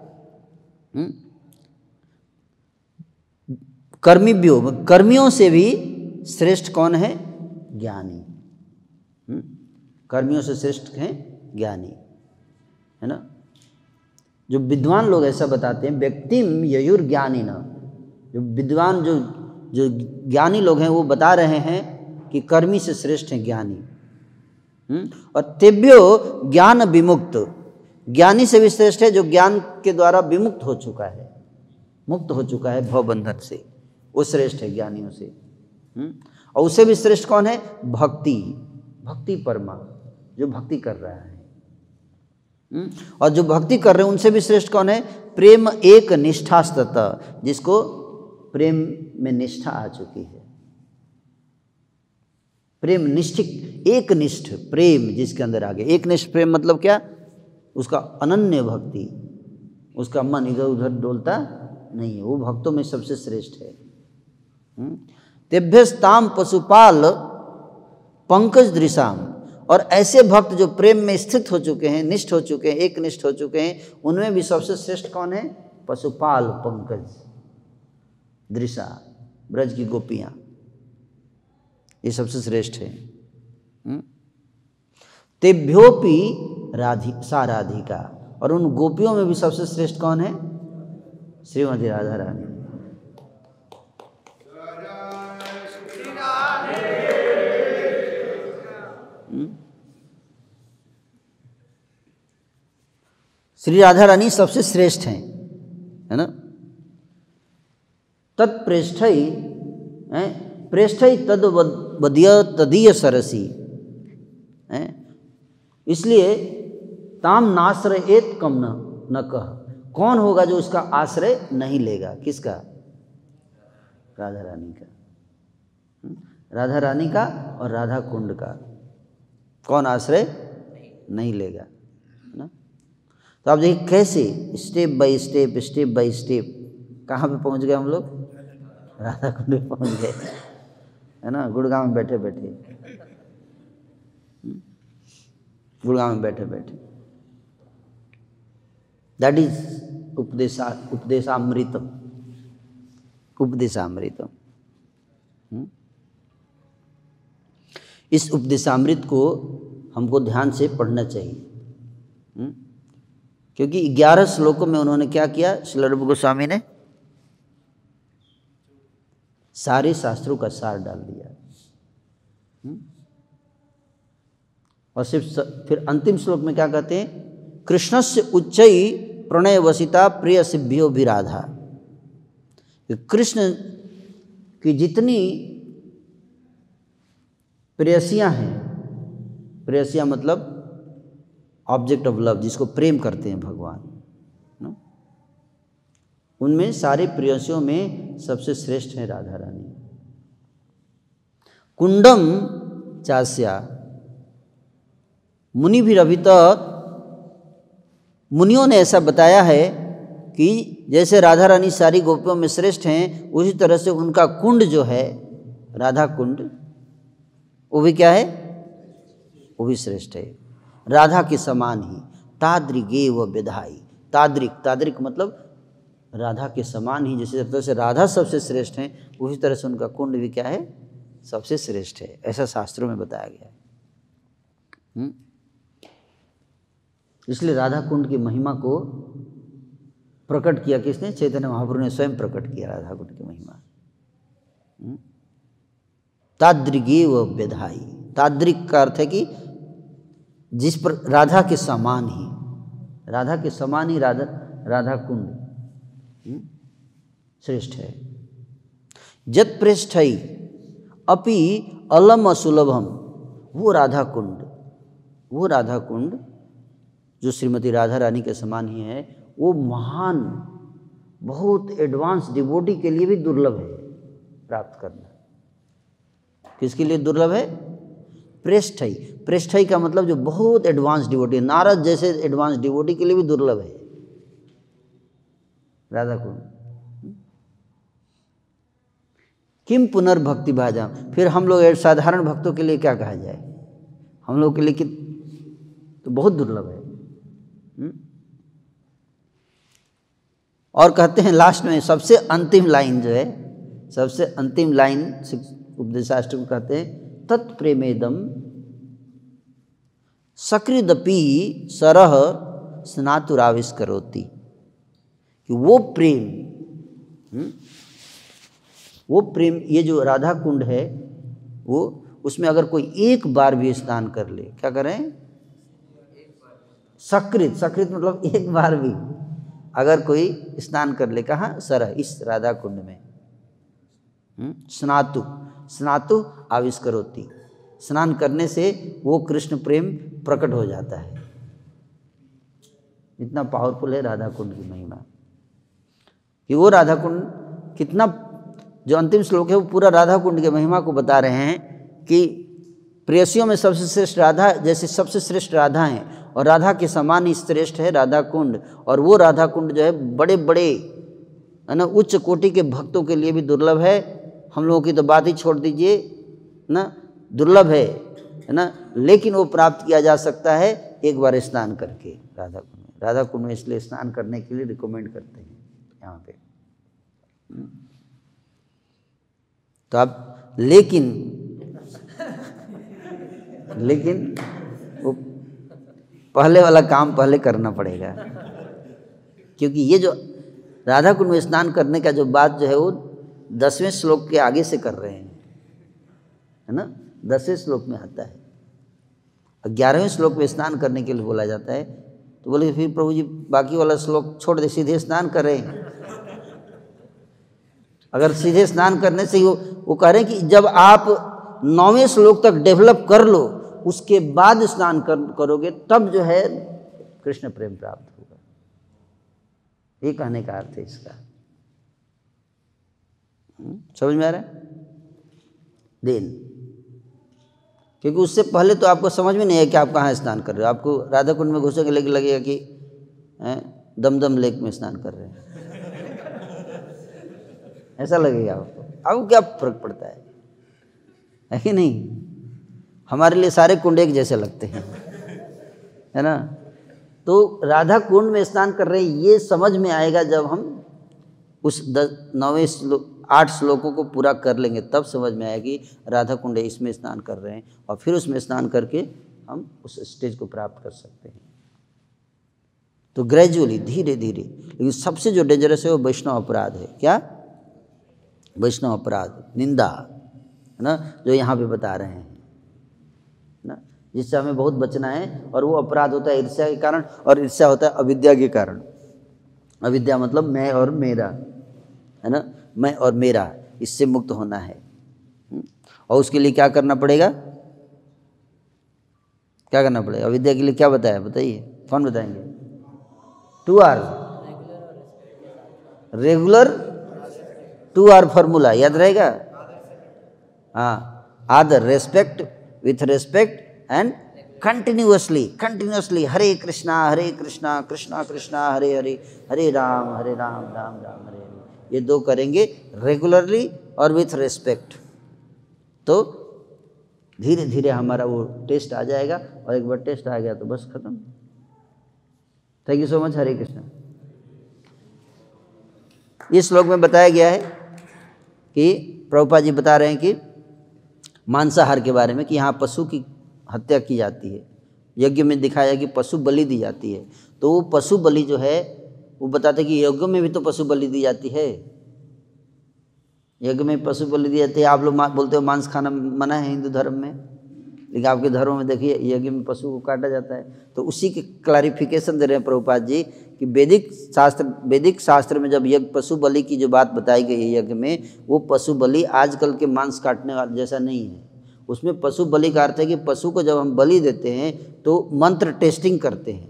कर्मिभ्यो, कर्मियों से भी श्रेष्ठ कौन है? ज्ञानी। कर्मियों से श्रेष्ठ हैं ज्ञानी, है ना। जो विद्वान लोग ऐसा बताते हैं, व्यक्तिम ययुर ज्ञानी न, जो विद्वान जो ज्ञानी लोग हैं वो बता रहे हैं कि कर्मी से श्रेष्ठ हैं ज्ञानी। और तेभ्यो ज्ञान विमुक्त, ज्ञानी से भी श्रेष्ठ है जो ज्ञान के द्वारा विमुक्त हो चुका है, मुक्त हो चुका है भवबंधन से, वो श्रेष्ठ है ज्ञानियों से। और उससे भी श्रेष्ठ कौन है? भक्ति, भक्ति परमा, जो भक्ति कर रहा है। और जो भक्ति कर रहे हैं उनसे भी श्रेष्ठ कौन है? प्रेम एक निष्ठास्तत, जिसको प्रेम में निष्ठा आ चुकी है। प्रेम निष्ठिक, एक निष्ठ प्रेम जिसके अंदर आ गया। एक निष्ठ प्रेम मतलब क्या? उसका अनन्य भक्ति, उसका मन इधर उधर डोलता नहीं है, वो भक्तों में सबसे श्रेष्ठ है। तेभ्यस्ताम पशुपाल पंकज दृशाम, और ऐसे भक्त जो प्रेम में स्थित हो चुके हैं, निष्ठ हो चुके हैं, एक निष्ठ हो चुके हैं, उनमें भी सबसे श्रेष्ठ कौन है? पशुपाल पंकज दृशा, ब्रज की गोपियाँ, ये सबसे श्रेष्ठ है। तेभ्योपि सा राधिका, और उन गोपियों में भी सबसे श्रेष्ठ कौन है? श्रीमती राधा रानी। श्री राधा रानी सबसे श्रेष्ठ हैं, है ना। तत्प्रेष्ठई प्रेष्ठई तदीय सरसी, इसलिए ताम नाश्रयेत कम न कह, कौन होगा जो उसका आश्रय नहीं लेगा? किसका? राधा रानी का। राधा रानी का और राधा कुंड का कौन आश्रय नहीं लेगा, है ना। तो आप देखिए कैसे स्टेप बाय स्टेप कहाँ पे पहुँच गए हम लोग? राधा कुंड में पहुँच गए, है ना। गुड़गांव में बैठे बैठे, गुड़गांव में बैठे बैठे, दैट इज उपदेशामृतम, उपदेशामृतम। इस उपदेशामृत को हमको ध्यान से पढ़ना चाहिए, क्योंकि 11 श्लोकों में उन्होंने क्या किया? श्रील रूप गोस्वामी ने सारे शास्त्रों का सार डाल दिया। और सिर्फ फिर अंतिम श्लोक में क्या कहते हैं? कृष्णस्य उच्चई प्रणय वसिता प्रिय सिभ्यो भी राधा। कृष्ण की जितनी प्रेयसियां हैं, प्रेयसियां मतलब ऑब्जेक्ट ऑफ लव, जिसको प्रेम करते हैं भगवान, ना? उनमें सारे प्रेयसियों में सबसे श्रेष्ठ है राधा रानी। कुंडम चास्या मुनि भी रभित, मुनियों ने ऐसा बताया है कि जैसे राधा रानी सारी गोपियों में श्रेष्ठ हैं, उसी तरह से उनका कुंड जो है राधा कुंड, वो भी क्या है? वो भी श्रेष्ठ है, राधा के समान ही। ताद्रिगे व विधाई, ताद्रिक, ताद्रिक मतलब राधा के समान ही। जैसे तरह से राधा सबसे श्रेष्ठ हैं, उसी तरह से उनका कुंड भी क्या है? सबसे श्रेष्ठ है, ऐसा शास्त्रों में बताया गया है। इसलिए राधा कुंड की महिमा को प्रकट किया किसने? चैतन्य महाप्रभु ने स्वयं प्रकट किया राधा कुंड की महिमा। ताद्रिगे व विधाई, ताद्रिक का अर्थ है कि जिस पर राधा के समान ही, राधा के समान ही राधा कुंड श्रेष्ठ है। जत प्रेष्ठई अपि अलम सुलभम, वो राधा कुंड जो श्रीमती राधा रानी के समान ही है, वो महान, बहुत एडवांस डिवोटी के लिए भी दुर्लभ है प्राप्त करना। किसके लिए दुर्लभ है? प्रेष्ठई, प्रेष्ठई का मतलब जो बहुत एडवांस डिवोटी, नारद जैसे एडवांस डिवोटी के लिए भी दुर्लभ है राधा कुंड। किम पुनर्भक्ति भाजा, फिर हम लोग साधारण भक्तों के लिए क्या कहा जाए? हम लोग के लिए तो बहुत दुर्लभ है। और कहते हैं लास्ट में सबसे अंतिम लाइन जो है, सबसे अंतिम लाइन उपदेशाष्टक को कहते हैं तत्प्रेमेदम सकृदपि सरह स्नातुराविष्करोति, कि वो प्रेम ये जो राधा कुंड है वो, उसमें अगर कोई एक बार भी स्नान कर ले, क्या करें, सकृत मतलब एक बार भी अगर कोई स्नान कर ले, कहाँ, सरह, इस राधा कुंड में, स्नातु आविष्करोति, स्नान करने से वो कृष्ण प्रेम प्रकट हो जाता है। इतना पावरफुल है राधा कुंड की महिमा कि वो राधा कुंड कितना, जो अंतिम श्लोक है वो पूरा राधा कुंड की महिमा को बता रहे हैं कि प्रेयसियों में सबसे श्रेष्ठ राधा, जैसे सबसे श्रेष्ठ राधा हैं और राधा के समान ही श्रेष्ठ है राधा कुंड, और वो राधा कुंड जो है बड़े बड़े है ना उच्च कोटि के भक्तों के लिए भी दुर्लभ है। हम लोगों की तो बात ही छोड़ दीजिए ना, दुर्लभ है ना, लेकिन वो प्राप्त किया जा सकता है एक बार स्नान करके राधा कुंड में। राधा कुंड में इसलिए स्नान करने के लिए रिकमेंड करते हैं यहाँ पे। तो आप लेकिन वो पहले वाला काम पहले करना पड़ेगा, क्योंकि ये जो राधा कुंड में स्नान करने का जो बात जो है वो 10वें श्लोक के आगे से कर रहे हैं, है ना, 10वें श्लोक में आता है। 11वें श्लोक में स्नान करने के लिए बोला जाता है, तो बोले फिर प्रभु जी बाकी वाला श्लोक छोड़ दे, सीधे स्नान कर रहे हैं। अगर सीधे स्नान करने से ही वो कह रहे हैं कि जब आप 9वें श्लोक तक डेवलप कर लो, उसके बाद स्नान करोगे, तब जो है कृष्ण प्रेम प्राप्त होगा। ये कहने का अर्थ है इसका। समझ में आ रहा है? देन क्योंकि उससे पहले तो आपको समझ में नहीं है कि आप कहाँ स्नान कर रहे हो। आपको राधा कुंड में घुसोगे लगेगा कि दमदम लेक में स्नान कर रहे हैं, ऐसा लगेगा आपको क्या फर्क पड़ता है कि नहीं? हमारे लिए सारे कुंड एक जैसे लगते हैं, है ना। तो राधा कुंड में स्नान कर रहे हैं, ये समझ में आएगा जब हम उस 9वें श्लोक 8 श्लोकों को पूरा कर लेंगे, तब समझ में आएगा कि राधा कुंड इसमें स्नान कर रहे हैं, और फिर उसमें स्नान करके हम उस स्टेज को प्राप्त कर सकते हैं। तो ग्रेजुअली, धीरे धीरे। लेकिन सबसे जो डेंजरस है वो वैष्णव अपराध है। क्या? वैष्णव अपराध, निंदा, है ना, जो यहाँ पे बता रहे हैं ना, जिससे हमें बहुत बचना है। और वो अपराध होता है ईर्ष्या के कारण, और ईर्ष्या होता है अविद्या के कारण। अविद्या मतलब मैं और मेरा, है ना, मैं और मेरा, इससे मुक्त होना है। और उसके लिए क्या करना पड़ेगा? क्या करना पड़ेगा अविद्या के लिए? क्या बताया, बताइए, कौन बताएंगे? 2R रेगुलर 2R फॉर्मूला याद रहेगा? हाँ, आदर, respect, with respect and continuously Hare Krishna Krishna Krishna Hare Hare, Hare Ram Ram Ram Hare Hare. ये 2 करेंगे रेगुलरली और विथ रेस्पेक्ट, तो धीरे धीरे हमारा वो टेस्ट आ जाएगा। और एक बार टेस्ट आ गया तो बस खत्म। Thank you so much. Hare Krishna. इस श्लोक में बताया गया है कि प्रभुपाद जी बता रहे हैं कि मांसाहार के बारे में, कि यहाँ पशु की हत्या की जाती है। यज्ञ में दिखाया कि पशु बलि दी जाती है। तो वो पशु बलि जो है वो बताते हैं कि यज्ञ में भी तो पशु बलि दी जाती है। यज्ञ में पशु बलि दी जाती है। आप लोग बोलते हो मांस खाना मना है हिंदू धर्म में, लेकिन आपके धर्म में देखिए यज्ञ में पशु को काटा जाता है। तो उसी के क्लैरिफिकेशन दे रहे हैं प्रभुपाद जी कि वैदिक शास्त्र में जब यज्ञ पशु बलि की जो बात बताई गई है यज्ञ में, वो पशु बलि आजकल के मांस काटने वाले जैसा नहीं है। उसमें पशु बलि का अर्थ है कि पशु को जब हम बलि देते हैं तो मंत्र टेस्टिंग करते हैं।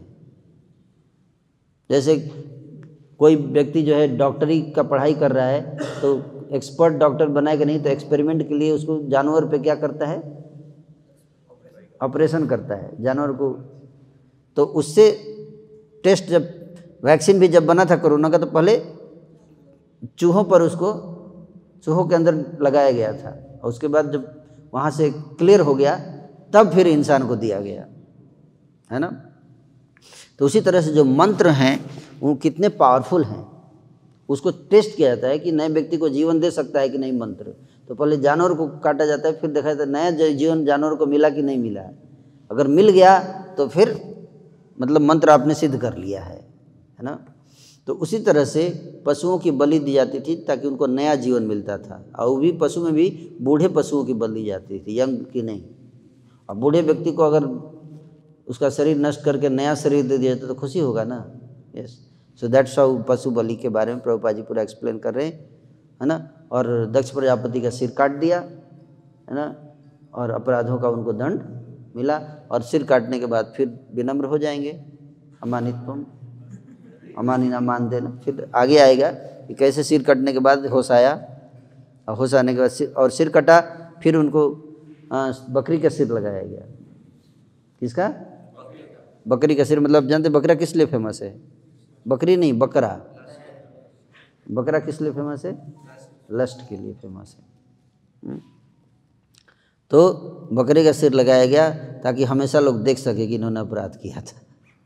जैसे कोई व्यक्ति जो है डॉक्टरी का पढ़ाई कर रहा है, तो एक्सपर्ट डॉक्टर बनाएगा नहीं, तो एक्सपेरिमेंट के लिए उसको जानवर पे क्या करता है? ऑपरेशन करता है जानवर को। तो उससे टेस्ट, जब वैक्सीन भी जब बना था कोरोना का, तो पहले चूहों पर उसको चूहों के अंदर लगाया गया था, और उसके बाद जब वहाँ से क्लियर हो गया तब फिर इंसान को दिया गया, है ना। तो उसी तरह से जो मंत्र हैं वो कितने पावरफुल हैं, उसको टेस्ट किया जाता है कि नए व्यक्ति को जीवन दे सकता है कि नहीं मंत्र। तो पहले जानवर को काटा जाता है, फिर देखा जाता है नया जीवन जानवर को मिला कि नहीं मिला है। अगर मिल गया तो फिर मतलब मंत्र आपने सिद्ध कर लिया है ना। तो उसी तरह से पशुओं की बलि दी जाती थी ताकि उनको नया जीवन मिलता था, और वो भी पशु में भी बूढ़े पशुओं की बलि दी जाती थी, यंग की नहीं। और बूढ़े व्यक्ति को अगर उसका शरीर नष्ट करके नया शरीर दे दिया जाता तो खुशी होगा ना। यस, सो दैट्स हाउ पशु बलि के बारे में प्रभुपाद जी पूरा एक्सप्लेन कर रहे हैं, है ना। और दक्ष प्रजापति का सिर काट दिया, है ना, और अपराधों का उनको दंड मिला। और सिर काटने के बाद फिर विनम्र हो जाएंगे, अमानित्वम अमानिना मान देना। फिर आगे आएगा कि कैसे सिर कटने के बाद होश आया, और होश आने के बाद सिर कटा, फिर उनको बकरी का सिर लगाया गया। किसका? बकरी का सिर। मतलब जानते बकरा किस लिए फेमस है? बकरी नहीं, बकरा। बकरा किस लिए फेमस है? लस्ट के लिए फेमस है। तो बकरे का सिर लगाया गया ताकि हमेशा लोग देख सके कि इन्होंने अपराध किया था,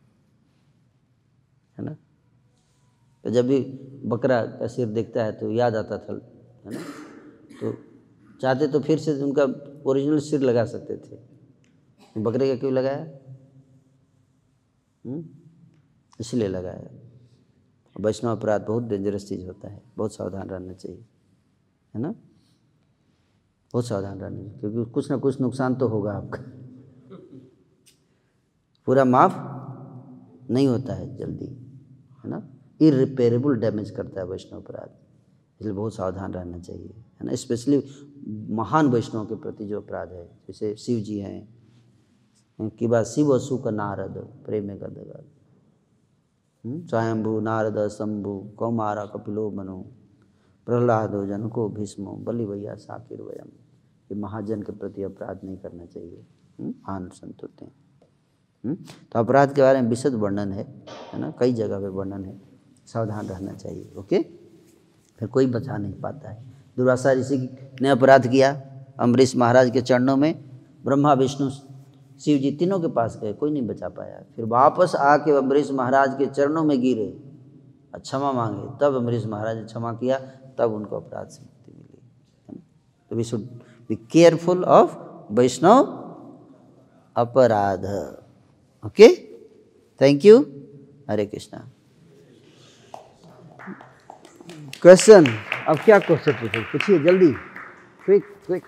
है ना। तो जब भी बकरा का सिर देखता है तो याद आता था, है ना। तो चाहते तो फिर से उनका ओरिजिनल सिर लगा सकते थे, बकरे का क्यों लगाया? इसलिए लगाया। वैष्णव अपराध बहुत डेंजरस चीज़ होता है, बहुत सावधान रहना चाहिए, है ना। बहुत सावधान रहना चाहिए, क्योंकि कुछ ना कुछ नुकसान तो होगा आपका। पूरा माफ नहीं होता है जल्दी, है ना। इरिपेरेबल डैमेज करता है वैष्णव अपराध, इसलिए बहुत सावधान रहना चाहिए, है ना। स्पेशली महान वैष्णव के प्रति जो अपराध है, जैसे शिव जी हैं कि बात शिव असु का नारद प्रेम गदगद, स्वयंभू नारद शंभु कौमारा कपिलो मनो प्रहलादो जनको भीष्मो बलि भैया साकिर वयम। ये महाजन के प्रति अपराध नहीं करना चाहिए, महान संत होते हैं। तो अपराध के बारे में विशद वर्णन है ना, कई जगह पे वर्णन है, सावधान रहना चाहिए। ओके, फिर कोई बचा नहीं पाता है। दुर्वासा ऋषि ने अपराध किया, अम्बरीश महाराज के चरणों में ब्रह्मा विष्णु शिव जी तीनों के पास गए, कोई नहीं बचा पाया। फिर वापस आके अम्बरीश महाराज के चरणों में गिरे और क्षमा मांगे, तब अम्बरीश महाराज ने क्षमा किया, तब उनको अपराध से मुक्ति मिली। तो we should be careful of वैष्णव अपराध। Okay, thank you. Hare Krishna. Question? अब क्या क्वेश्चन पूछो, पूछिए जल्दी, क्विक क्विक।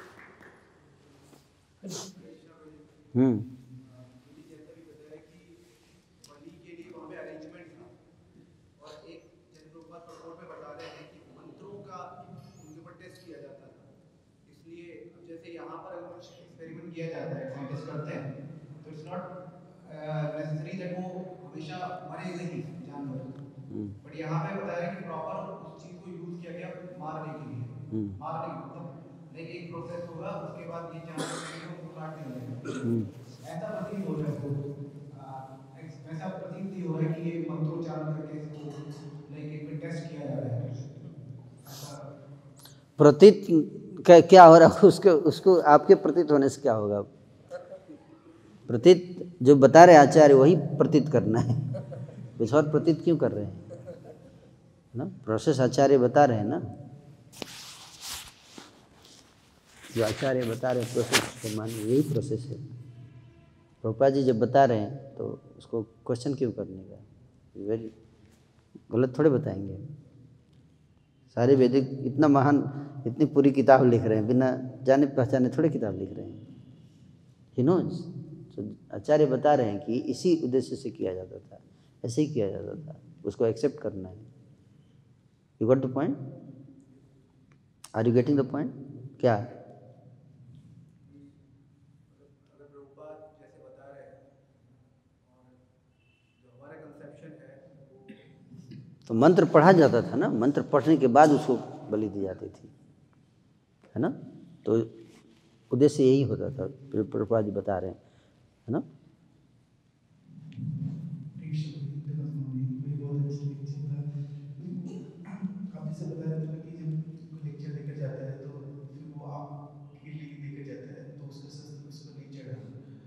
यहाँ पर अगर कुछ एक्सपेरिमेंट किया जाता है, साइंटिस्ट करते हैं, तो इट्स नॉट नेसेसरी दैट वो हमेशा मरे नहीं जानवर, बट यहाँ पे बताया कि प्रॉपर उस चीज को यूज किया गया मारने के लिए। मारने के मतलब लाइक एक प्रोसेस होगा, उसके बाद ये जानवर मरेगा, उसको काट दिया जाएगा। ऐसा प्रतीत हो रहा है, तो ऐसा प्रतीत नहीं हो रहा है कि ये मंत्रोच्चारण करके इसको लाइक एक टेस्ट किया जा रहा है कुछ ऐसा।
प्रतीत क्या हो रहा है उसको आपके प्रतीत होने से क्या होगा? प्रतीत जो बता रहे आचार्य वही प्रतीत करना है, कुछ और प्रतीत क्यों कर रहे हैं ना। प्रोसेस आचार्य बता रहे हैं ना, जो आचार्य बता रहे हैं प्रोसेस, मानिए यही प्रोसेस है। प्रभुपाद जी जब बता रहे हैं तो उसको क्वेश्चन क्यों करने का? वेरी गलत थोड़े बताएंगे। सारे वैदिक इतना महान, इतनी पूरी किताब लिख रहे हैं, बिना जाने पहचाने थोड़े किताब लिख रहे हैं। He knows. तो आचार्य बता रहे हैं कि इसी उद्देश्य से किया जाता था, ऐसे ही किया जाता था, उसको एक्सेप्ट करना है। You got the point? Are you getting the point? क्या? तो मंत्र पढ़ा जाता था ना, मंत्र पढ़ने के बाद उसको बलि दी जाती थी, है ना। तो उद्देश्य यही होता था, प्रभुपाद जी बता रहे हैं, है ना।
बहुत अच्छा लेक्चर था। आप जैसे बता रहे थे ना कि जब कोई लेक्चर देकर जाता है तो फिर वो आपके लिए लेकर जाता है, तो उसका शस्त्र उस पर नहीं चढ़ा।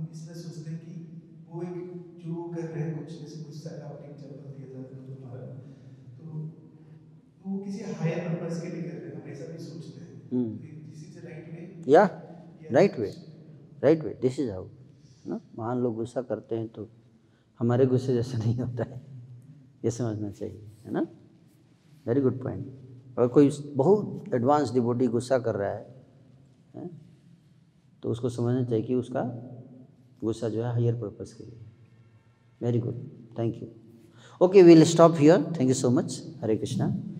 हम इसलिए सोचते हैं कि वो एक जो वो कर रहे हैं कुछ जैसे गुस्सा का आपने एग्जांपल दिया था जो हमारा, तो वो किसी हायर पर्पस के लिए कर रहे हैं, हम ऐसा भी सोचते हैं। This is the right way.
या right way, right way, this is how ना। महान लोग गुस्सा करते हैं तो हमारे गुस्से जैसा नहीं होता है, ये समझना चाहिए, है ना। Very good point. अगर कोई बहुत एडवांस डिवोटी गुस्सा कर रहा है तो उसको समझना चाहिए कि उसका गुस्सा जो है हायर पर्पस के लिए। Very good, thank you. Okay, we will stop here. Thank you so much. Hare Krishna.